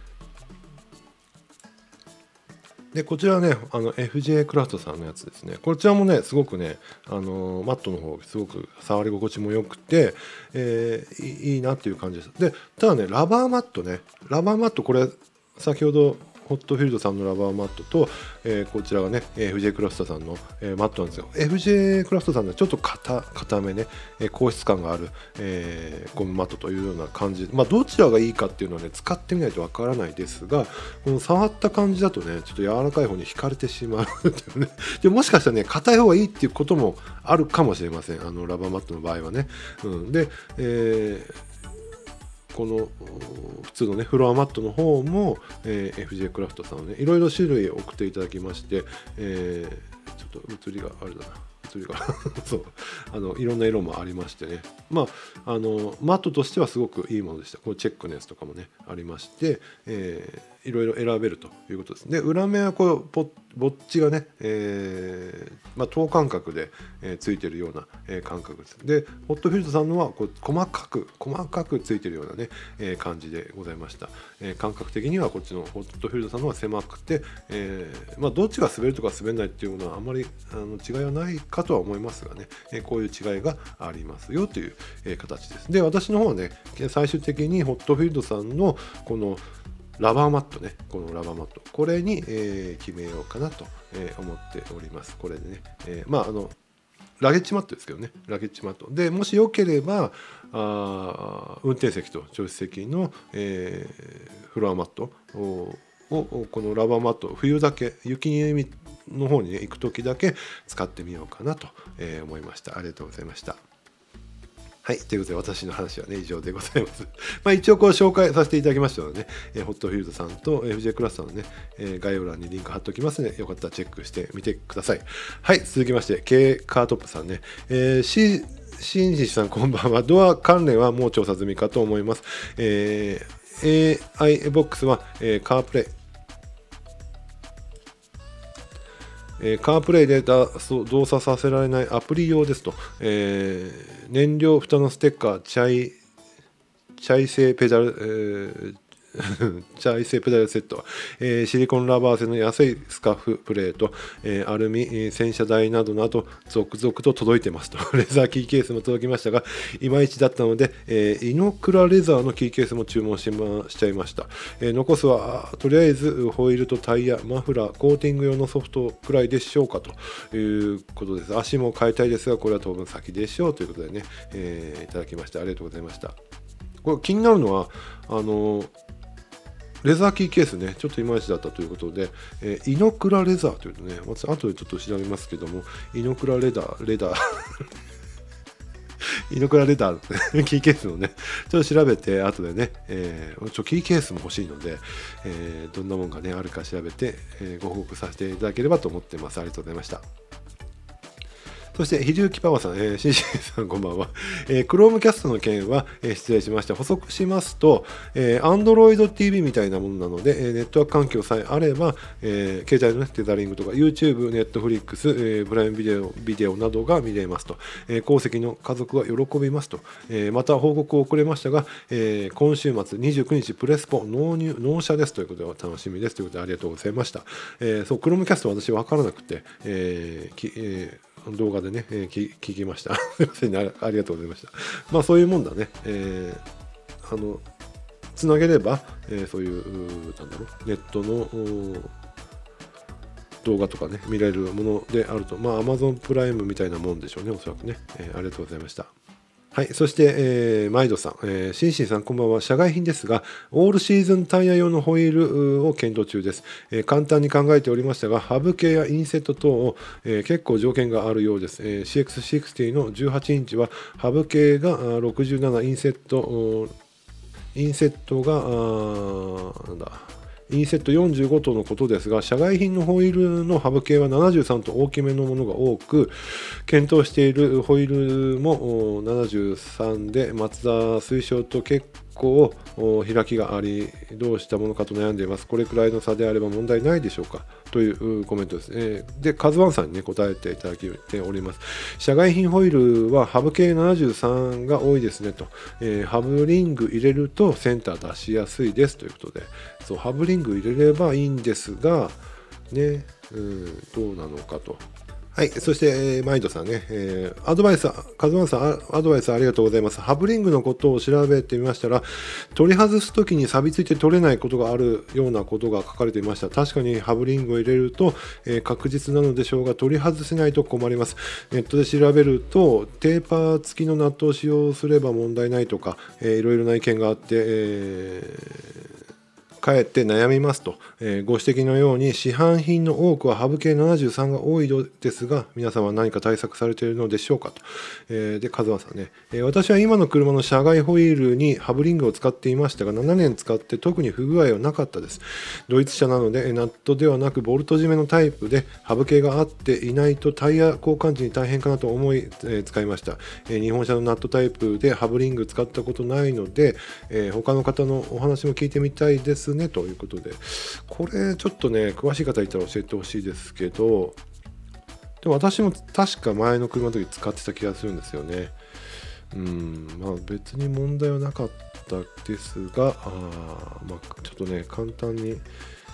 でこちらはねあの エフジェー クラフトさんのやつですね。こちらもねすごくねあのマットの方すごく触り心地も良くて、えー、いいなっていう感じです。でただねラバーマットねラバーマットこれ先ほどホットフィールドさんのラバーマットと、えー、こちらがね エフジェー クラフトさんの、えー、マットなんですよ。 エフジェー クラフトさんのちょっと硬めね、えー、硬質感がある、えー、ゴムマットというような感じ、まあどちらがいいかっていうのはね使ってみないとわからないですがこの触った感じだとねちょっと柔らかい方に惹かれてしまうっていうねでもしかしたらね硬い方がいいっていうこともあるかもしれませんあのラバーマットの場合はね、うん、で、えーこの普通のねフロアマットの方も、えー、エフジェー クラフトさんをねいろいろ種類送っていただきまして、えー、ちょっと写りがあれだな写りがそうあのいろんな色もありましてねまああのマットとしてはすごくいいものでした。このチェックのやつとかもねありまして、えー、いろいろ選べるということです。で裏面はこうポッぼっちがね、えーまあ、等間隔で、えー、ついてるような、えー、感覚です。でホットフィールドさんのはこう細かく細かくついてるようなね、えー、感じでございました、えー、感覚的にはこっちのホットフィールドさんのは狭くて、えーまあ、どっちが滑るとか滑らないっていうのはあまりあの違いはないかとは思いますがね、えー、こういう違いがありますよという、えー、形です。で私の方はね最終的にホットフィールドさんのこのラバーマットね、このラバーマット、これに、えー決めようかなと、えー思っております。これでね、えーまああのラゲッジマットですけどね、ラゲッジマットで、もしよければあ運転席と助手席の、えーフロアマットををこのラバーマット、冬だけ雪の方に、ね、行く時だけ使ってみようかなと、えー思いました。ありがとうございました。はい、ということで私の話はね以上でございます。まあ一応こう紹介させていただきましたのでね、えーホットフィールドさんと エフジェー クラスターのね、えー概要欄にリンク貼っておきますので、よかったらチェックしてみてください。はい、続きまして K カートップさんね、えー、シシンジさんこんばんは。ドア関連はもう調査済みかと思います。えー、エーアイ ボックスは、えー、カープレイえー、カープレイでだ動作させられないアプリ用ですと、えー、燃料蓋のステッカー、チャイ、チャイ製ペダル、えーチャイ製ペダルセット、えー、シリコンラバー製の安いスカフプレート、えー、アルミ、えー、洗車台などなど続々と届いてますとレザーキーケースも届きましたがいまいちだったので、えー、イノクラレザーのキーケースも注文し、ま、しちゃいました、えー、残すはとりあえずホイールとタイヤ、マフラー、コーティング用のソフトくらいでしょうかということです。足も変えたいですがこれは当分先でしょうということでね、えー、いただきましてありがとうございました。これ気になるのはあのーレザーキーケースね、ちょっといまいちだったということで、えー、イノクラレザーというとね、私後でちょっと調べますけども、イノクラレダー、レダー、イノクラレダー、キーケースをね、ちょっと調べて、後でね、えー、ちょキーケースも欲しいので、えー、どんなもんがね、あるか調べて、えー、ご報告させていただければと思ってます。ありがとうございました。そして、ひじゆきパワーさん、えー、シンシンさんこんばんは。えー、Chromecast の件は、えー、失礼しました。補足しますと、えー、Android ティーブイ みたいなものなので、えー、ネットワーク環境さえあれば、えー、携帯の、ね、テザリングとか YouTube、Netflix、えー、プライムビデオ、ビデオなどが見れますと。えー、鉱石の家族は喜びますと。えー、また報告を遅れましたが、えー、今週末にじゅうくにちプレスポ納入、納車ですということで楽しみですということでありがとうございました。えー、そう、Chromecast 私分からなくて、えーきえー動画でね、えー、聞, 聞きました。すいませんね、ありがとうございました。まあそういうもんだね。えー、あのつなげれば、えー、そういうなんだろうネットの動画とかね見れるものであると、まあ Amazon プライムみたいなもんでしょうね、おそらくね。えー、ありがとうございました。はい、そして、えー、マイドさん、えー、シンシンさんこんばんは。社外品ですが、オールシーズンタイヤ用のホイールを検討中です。えー、簡単に考えておりましたが、ハブ系やインセット等を、えー、結構条件があるようです。えー、シーエックスシックスティー のじゅうはちインチは、ハブ系がろくじゅうなな、インセット、インセットが、あなんだ、インセットよんじゅうごとのことですが、社外品のホイールのハブ系はななじゅうさんと大きめのものが多く、検討しているホイールもななじゅうさんで、マツダ推奨と結構開きがあり、どうしたものかと悩んでいます。これくらいの差であれば問題ないでしょうかというコメントですね。で、カズワンさんに、ね、答えていただいております。社外品ホイールはハブ系ななじゅうさんが多いですねと、えー、ハブリング入れるとセンター出しやすいですということで、そうハブリング入れればいいんですが、ね、うん、どうなのかと。はい、そして、えー、マイドさんね、えー、アドバイス、カズマンさん、アドバイスありがとうございます。ハブリングのことを調べてみましたら、取り外すときに錆びついて取れないことがあるようなことが書かれていました。確かにハブリングを入れると、えー、確実なのでしょうが、取り外せないと困ります。ネットで調べると、テーパー付きのナットを使用すれば問題ないとか、えー、いろいろな意見があって、えーかえって悩みますと、えー、ご指摘のように市販品の多くはハブ系ななじゅうさんが多いのですが、皆様は何か対策されているのでしょうかと。えー、で、カズマさんね、えー、私は今の車の車外ホイールにハブリングを使っていましたが、ななねん使って特に不具合はなかったです。ドイツ車なので、ナットではなくボルト締めのタイプで、ハブ系が合っていないとタイヤ交換時に大変かなと思い、えー、使いました、えー。日本車のナットタイプでハブリング使ったことないので、えー、他の方のお話も聞いてみたいですねということで、これちょっとね詳しい方いたら教えてほしいですけど、でも私も確か前の車の時使ってた気がするんですよね。うんまあ別に問題はなかったですが、あまあちょっとね簡単に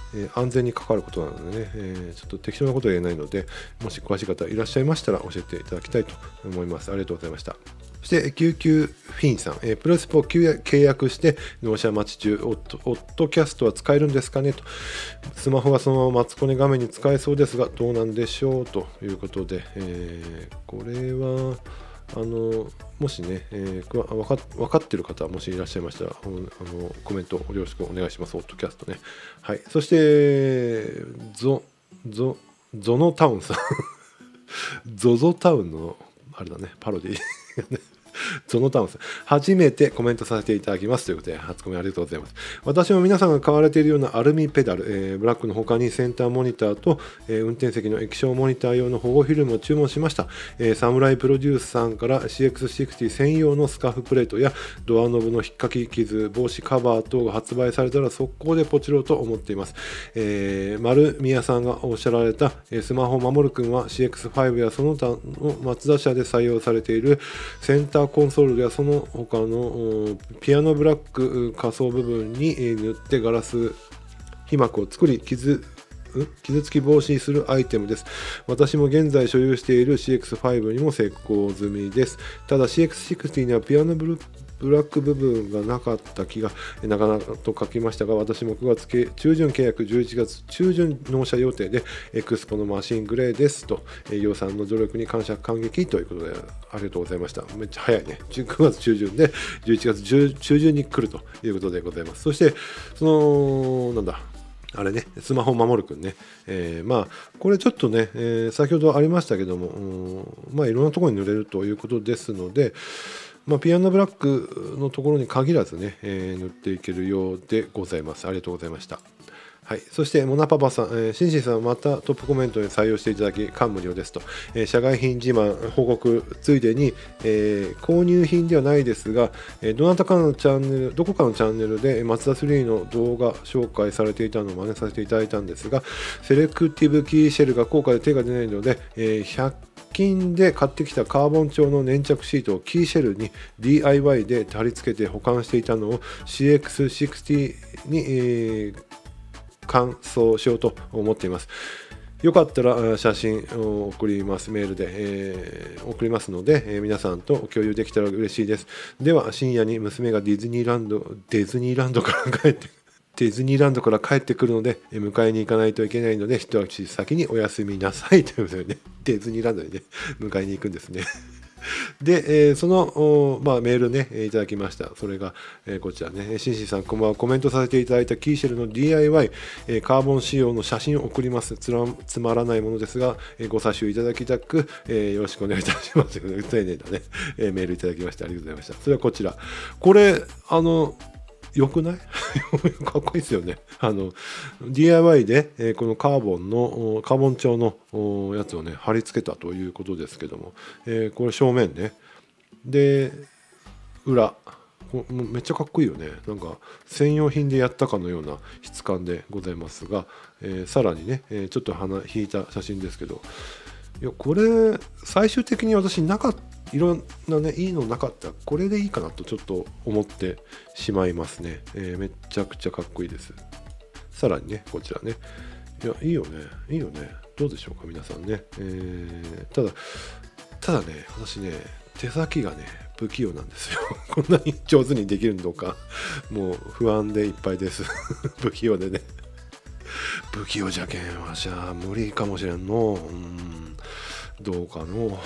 えー、安全に関わることなのでね、えー、ちょっと適当なことは言えないので、もし詳しい方いらっしゃいましたら教えていただきたいと思います。ありがとうございました。そしてきゅうきゅうフィンさん、えー、プロスポ契約して納車待ち中、オット、オットキャストは使えるんですかねと、スマホがそのままマツコネ画面に使えそうですがどうなんでしょうということで、えー、これはあのもしね、えー、分か、分かっている方もしいらっしゃいましたら、あのコメントよろしくお願いします。オットキャストね。はい。そしてゾゾゾノタウンさんゾゾタウンのあれだね、パロディゾノタウンさん、初めてコメントさせていただきますということで、初コメありがとうございます。私も皆さんが買われているようなアルミペダル、えー、ブラックの他にセンターモニターと、えー、運転席の液晶モニター用の保護フィルムを注文しました。えー、サムライプロデュースさんから シーエックスシックスティー 専用のスカーフプレートやドアノブの引っかき傷防止カバー等が発売されたら速攻でポチろうと思っています。えー、丸宮さんがおっしゃられた、えー、スマホ守るくんは シーエックスファイブ やその他のマツダ社で採用されているセンターコンソールやその他のピアノブラック仮想部分に塗ってガラス被膜を作り傷傷つき防止するアイテムです。私も現在所有している シーエックスファイブ にも成功済みです。ただ シーエックスシックスティー にはピアノブルブラック部分がなかった気がなかなかと書きましたが、私もくがつ中旬契約、じゅういちがつ中旬納車予定でエクスポのマシングレーですと、営業さんの努力に感謝感激ということでありがとうございました。めっちゃ早いね。くがつ中旬でじゅういちがつ中旬に来るということでございます。そしてそのなんだあれね、スマホ守るくんね、えー、まあこれちょっとね、えー、先ほどありましたけども、うん、まあいろんなところに塗れるということですので、まあ、ピアノブラックのところに限らずね、えー、塗っていけるようでございます。ありがとうございました。はい、そしてモナパパさん、えー、シンシンさんまたトップコメントに採用していただき感無量ですと、えー、社外品自慢報告ついでに、えー、購入品ではないですが、えー、どなたかのチャンネルどこかのチャンネルでマツダスリーの動画紹介されていたのを真似させていただいたんですが、セレクティブキーシェルが高価で手が出ないので、えー、ひゃく均で買ってきたカーボン調の粘着シートをキーシェルに ディーアイワイ で貼り付けて保管していたのを シーエックスシックスティー に、えー、換装しようと思っています。よかったら写真を送ります。メールで、えー、送りますので、えー、皆さんと共有できたら嬉しいです。では深夜に娘がディズニーランドディズニーランドから帰ってディズニーランドから帰ってくるので迎えに行かないといけないので一足先にお休みなさいということでね、ディズニーランドにね迎えに行くんですね。で、えー、その、まあ、メールねいただきました。それが、えー、こちらね、シンシンさんこんばんは、コメントさせていただいたキーシェルの ディーアイワイ、えー、カーボン仕様の写真を送ります。つらつまらないものですが、えー、ご査集いただきたく、えー、よろしくお願いいたします。丁寧なね、えー、メールいただきましてありがとうございました。それはこちら、これあのよくないかっこいいですよね。あの ディーアイワイ で、えー、このカーボンのカーボン調のやつをね貼り付けたということですけども、えー、これ正面ねで裏めっちゃかっこいいよね。なんか専用品でやったかのような質感でございますが、えー、さらにね、えー、ちょっと鼻引いた写真ですけど、いやこれ最終的に私なかったいろんなねいいのなかったらこれでいいかなとちょっと思ってしまいますね。えー、めちゃくちゃかっこいいです。さらにねこちらね、いやいいよねいいよね、どうでしょうか皆さんね。えー、ただただね私ね手先がね不器用なんですよ。こんなに上手にできるのかもう不安でいっぱいです。不器用でね不器用じゃけんわしゃ無理かもしれんの。うんどうかの。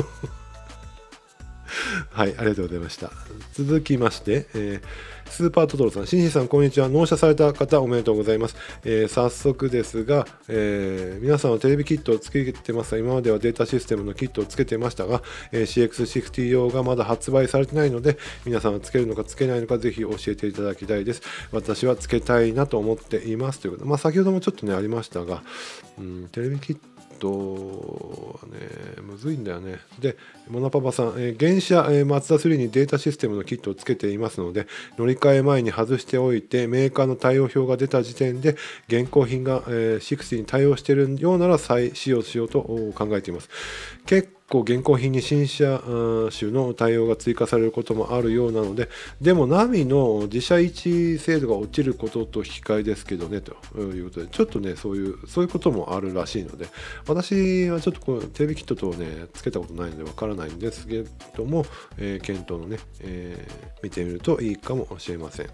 はい、ありがとうございました。続きまして、えー、スーパートトロさん、シンシンさん、こんにちは。納車された方、おめでとうございます。えー、早速ですが、えー、皆さんはテレビキットをつけてますが、今まではデータシステムのキットをつけてましたが、えー、シーエックスシックスティー 用がまだ発売されてないので、皆さんはつけるのかつけないのか、ぜひ教えていただきたいです。私はつけたいなと思っていますということで、まあ、先ほどもちょっとね、ありましたが、うん、テレビキットとねむずいんだよね。でモナパパさん、えー、現社、えー、マツダスリーにデータシステムのキットをつけていますので乗り換え前に外しておいてメーカーの対応表が出た時点で現行品が、えー、ろくじゅうに対応しているようなら再使用しようと考えています。結構現行品に新車種の対応が追加されることもあるようなので、でもナミの自社位置精度が落ちることと引き換えですけどねということで、ちょっとねそういうそういうこともあるらしいので、私はちょっとこうテレビキットとねつけたことないのでわからないんですけども、えー、検討のね、えー、見てみるといいかもしれません。はい、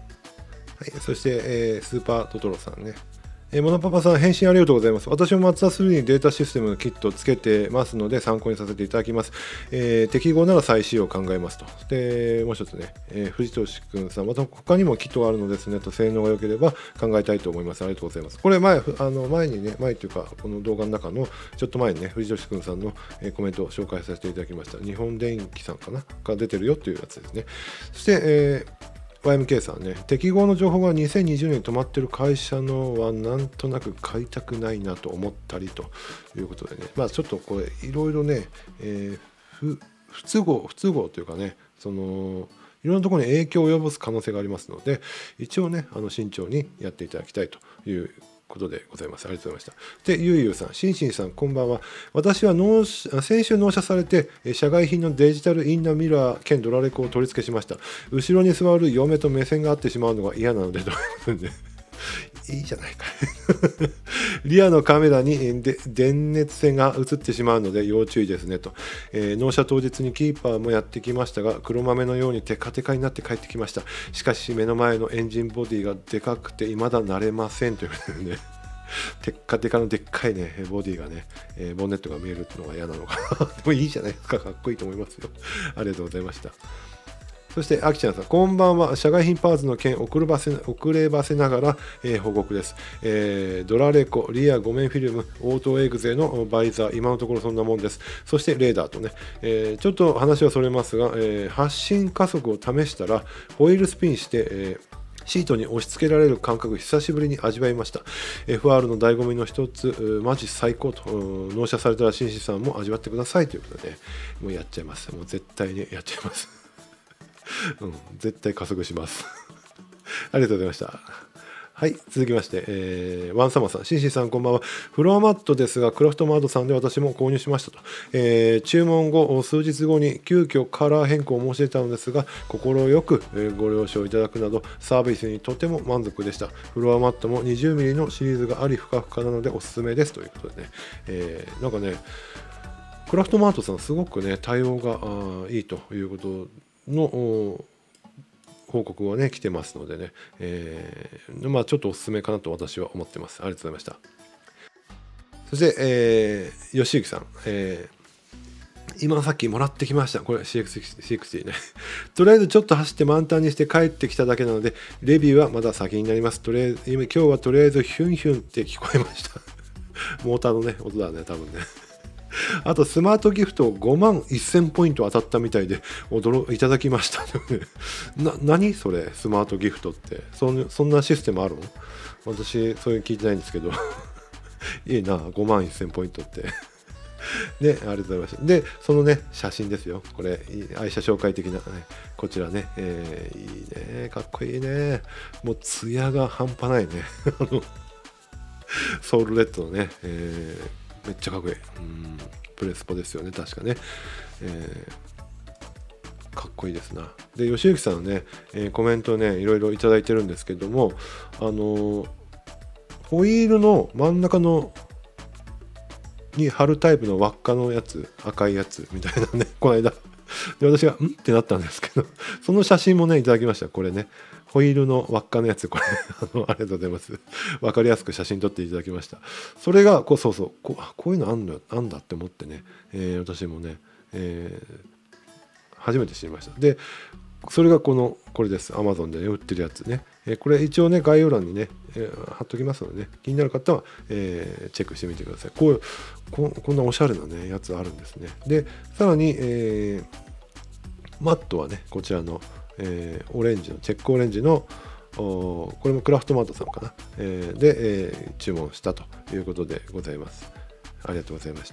そして、えー、スーパートトロさんね。えー、モノパパさん、返信ありがとうございます。私もマツダスリーにデータシステムのキットをつけてますので参考にさせていただきます。えー、適合なら再使用を考えますと。で、もう一つね、えー、藤俊くんさん、また他にもキットがあるのですねと、性能が良ければ考えたいと思います。ありがとうございます。これ前、あの前にね、前というか、この動画の中のちょっと前にね、藤俊くんさんの、えー、コメントを紹介させていただきました。日本電機さんかなが出てるよっていうやつですね。そして、えーワイエムケー さんね、適合の情報がにせんにじゅうねんに止まってる会社のはなんとなく買いたくないなと思ったりということでね、まあちょっとこれいろいろね、えー、不, 不都合不都合というかね、そのいろんなところに影響を及ぼす可能性がありますので、一応ねあの慎重にやっていただきたいということでございます。ありがとうございました。で、ゆうゆうさん、しんしんさん、こんばんは。私は納先週納車されて、社外品のデジタルインナーミラー兼ドラレコを取り付けしました。後ろに座る嫁と目線が合ってしまうのが嫌なので、ということで、いいじゃないか。リアのカメラにで電熱線が映ってしまうので要注意ですねと、えー、納車当日にキーパーもやってきましたが、黒豆のようにテカテカになって帰ってきました。しかし目の前のエンジンボディがでかくて未だ慣れませんということでね、テッカテカのでっかいねボディがね、えー、ボンネットが見えるのが嫌なのかな。でもいいじゃないですか、かっこいいと思いますよ。ありがとうございました。そして、あきちゃんさん、こんばんは。社外品パーツの件遅ればせ、遅ればせながら、えー、報告です、えー。ドラレコ、リアご面フィルム、オートエグゼのバイザー、今のところそんなもんです。そして、レーダーとね、えー、ちょっと話はそれますが、えー、発進加速を試したら、ホイールスピンして、えーシートに押し付けられる感覚、久しぶりに味わいました。エフアール の醍醐味の一つ、マジ最高と、納車されたら紳士さんも味わってくださいということで、もうやっちゃいます。もう絶対にやっちゃいます。うん、絶対加速します。ありがとうございました。はい、続きまして、えー、ワンサマさん、シンシンさんこんばんは。フロアマットですが、クラフトマートさんで私も購入しましたと。えー、注文後、数日後に急遽カラー変更を申し出たのですが、快くご了承いただくなど、サービスにとても満足でした。フロアマットも にじゅうミリ のシリーズがあり、ふかふかなのでおすすめですということでね、えー、なんかね、クラフトマートさん、すごくね、対応がいいということの報告はね来てますのでね、えー、まあちょっとおすすめかなと私は思ってます。ありがとうございました。そして、えー、吉行さん、えー、今さっきもらってきました。これ シーエックスシックスティー ね。とりあえずちょっと走って満タンにして帰ってきただけなので、レビューはまだ先になります。とりあえず今今日はとりあえずヒュンヒュンって聞こえました。モーターのね音だね多分ね。あとスマートギフトごまんせんポイント当たったみたいで驚いただきました。な何それスマートギフトってそんそんなシステムあるの？私そういうの聞いてないんですけどいいなごまんせんポイントってね、ありがとうございました。でそのね写真ですよ。これ愛車紹介的な、ね、こちらね、えー、いいねかっこいいね。もうツヤが半端ないね。あのソウルレッドのね、えーめっちゃかっこいい。うんプレスポですよね確かね、えー、かっこいいですな。で吉行さんのね、えー、コメントねいろいろいただいてるんですけども、あのー、ホイールの真ん中のに貼るタイプの輪っかのやつ赤いやつみたいなねこの間で私がんってなったんですけど、その写真もねいただきました。これねホイールの輪っかのやつ、これあのありがとうございます。分かりやすく写真撮っていただきました。それがこうそうそうこうこういうのあんのあんだって思ってね、えー、私もね、えー、初めて知りました。でそれがこのこれです。 Amazon で、ね、売ってるやつね、えー、これ一応ね概要欄にね、えー、貼っときますのでね、気になる方は、えー、チェックしてみてください。こうここんなおしゃれなねやつあるんですね。でさらに、えー、マットはねこちらのえー、オレンジのチェックオレンジのこれもクラフトマートさんかな、えー、で、えー、注文したということでございます。ありがとうございました。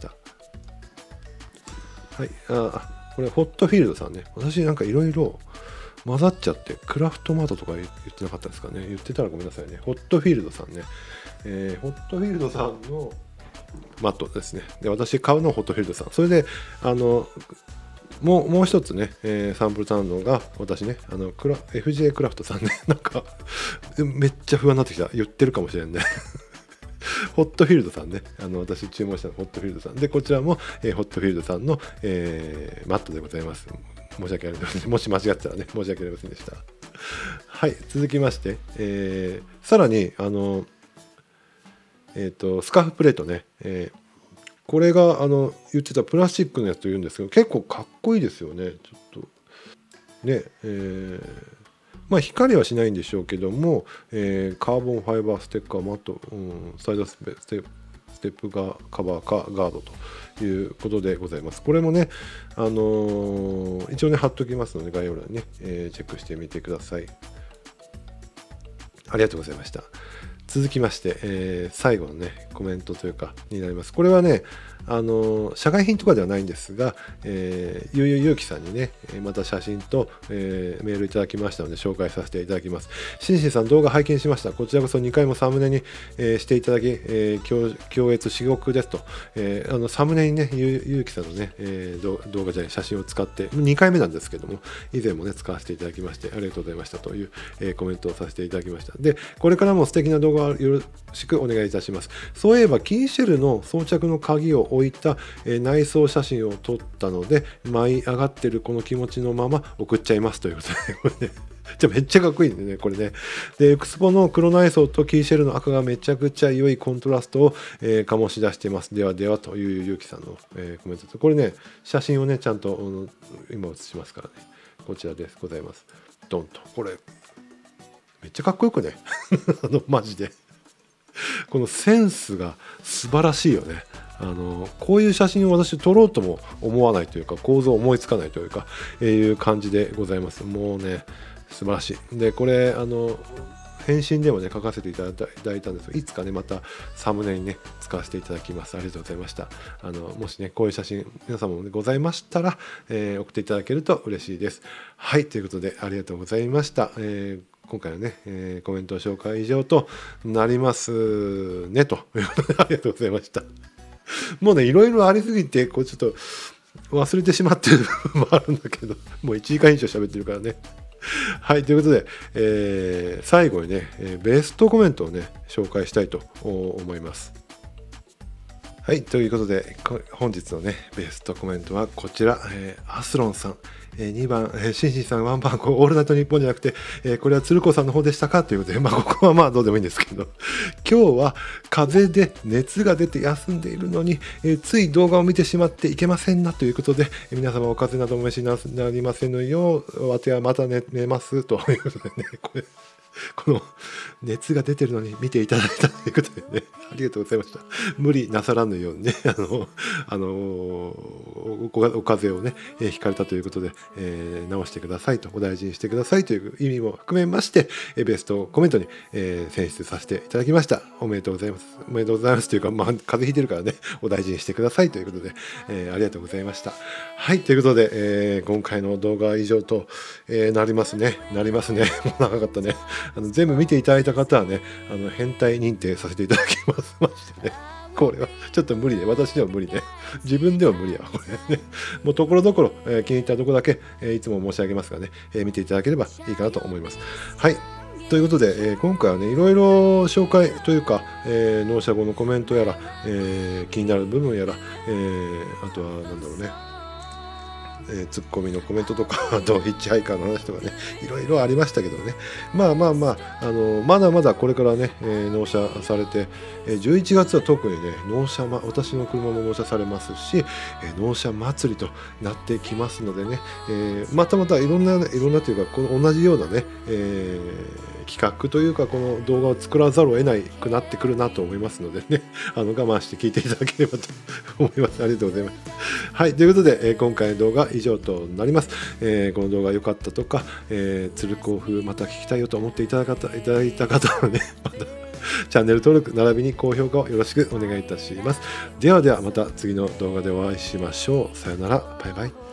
はい、あこれホットフィールドさんね、私なんかいろいろ混ざっちゃってクラフトマートとか言ってなかったですかね。言ってたらごめんなさいね。ホットフィールドさんね、えー、ホットフィールドさんのマットですね。で、私買うのはホットフィールドさん。それで、あの、もう、もう一つね、えーサンプル頼んだのが、私ね、あのクラ エフジェー クラフトさんね、なんか、めっちゃ不安になってきた。言ってるかもしれんね。ホットフィールドさんね、あの私注文したのホットフィールドさんで、こちらも、えーホットフィールドさんの、えーマットでございます。申し訳ありません。もし間違ってたらね、申し訳ありませんでした。はい、続きまして、えーさらに、あの、えっと、スカーフプレートね、えーこれがあの言ってたプラスチックのやつと言うんですけど、結構かっこいいですよね。ちょっとね、えーまあ光はしないんでしょうけども、えーカーボンファイバーステッカーマット、うん、サイドステステステップがカバーかガードということでございます。これもね、あのー一応ね貼っときますので、概要欄にね、えーチェックしてみてください。ありがとうございました。続きまして、えー最後のねコメントというかになります。これはね、あの社外品とかではないんですが、えー、ゆうゆうゆうきさんにねまた写真と、えーメールいただきましたので紹介させていただきます。しんしんさん、動画拝見しました。こちらこそにかいもサムネに、えーしていただき、えー、強強烈至極ですと、えーあのサムネにねゆうゆうきさんのね、えー動動画じゃない写真を使ってにかいめなんですけども、以前もね使わせていただきましてありがとうございましたという、えーコメントをさせていただきました。で、これからも素敵な動画をよろしくお願いいたします。そういえばキーシェルの装着の鍵を置いた、えー内装写真を撮ったので、舞い上がってるこの気持ちのまま送っちゃいますということで、これねじゃめっちゃかっこいいんでね、これね。で、エクスポの黒内装とキーシェルの赤がめちゃくちゃ良いコントラストを、えー醸し出しています。ではではというゆうきさんの、えーコメントです。これね、写真をね、ちゃんとうん今写しますからね。こちらです。ございます。ドンと。これ、めっちゃかっこよくね。あの、マジで。このセンスが素晴らしいよね。あのこういう写真を私撮ろうとも思わないというか、構造思いつかないというか、えー、いう感じでございます。もうね素晴らしい。でこれあの返信でもね書かせていただいたんですが、いつかねまたサムネにね使わせていただきます。ありがとうございました。あのもしねこういう写真皆様も、ね、ございましたら、えー、送っていただけると嬉しいです。はい、ということでありがとうございました。えー今回はね、えー、コメント紹介以上となりますねということでありがとうございました。もうねいろいろありすぎてこうちょっと忘れてしまってる部分もあるんだけど、もういちじかん以上喋ってるからね。はい、ということで、えー、最後にね、えー、ベストコメントをね紹介したいと思います。はい、ということで本日のねベストコメントはこちら、えー、アスロンさん、えー、にばん、えー、シンシンさんワンバン、オールナイトニッポンじゃなくて、えー、これは鶴子さんの方でしたかということで、まあここはまあどうでもいいんですけど、今日は風邪で熱が出て休んでいるのに、えー、つい動画を見てしまっていけませんなということで、えー、皆様お風邪などお召しになりませんのよう、わてはまた寝、寝ますということでね、これこの熱が出てるのに見ていただいたということでね、ありがとうございました。無理なさらぬようにね、あの、あのお、お風邪をね、えー、ひかれたということで、えー、直してくださいと、お大事にしてくださいという意味も含めまして、えー、ベストコメントに、えー、選出させていただきました。おめでとうございます。おめでとうございますというか、まあ、風邪ひいてるからね、お大事にしてくださいということで、えー、ありがとうございました。はい、ということで、えー、今回の動画は以上と、えー、なりますね。なりますね。もう長かったね。あの全部見ていただいた方はね、あの変態認定させていただきます。マジでね。これはちょっと無理で、私では無理で、自分では無理や、これね。もうところどころ、えー、気に入ったところだけ、えー、いつも申し上げますがね、えー、見ていただければいいかなと思います。はい。ということで、えー、今回はね、いろいろ紹介というか、えー、納車後のコメントやら、えー、気になる部分やら、えー、あとはなんだろうね、えー、ツッコミのコメントとか、あとヒッチハイカーの話とかね、いろいろありましたけどね、まあまあまあ、あのまだまだこれからね、えー、納車されて、えー、じゅういちがつは特にね、納車、ま、私の車も納車されますし、えー、納車祭りとなってきますのでね、えー、またまたいろんな、いろんなというか、この同じようなね、えー企画というかこの動画を作らざるを得ないくなってくるなと思いますのでね、あの我慢して聞いていただければと思います。ありがとうございます。はい、ということで、えー、今回の動画以上となります。えー、この動画良かったとか、えー、鶴子風また聞きたいよと思っていただいたいただいた方はね、またチャンネル登録並びに高評価をよろしくお願いいたします。ではではまた次の動画でお会いしましょう。さよなら、バイバイ。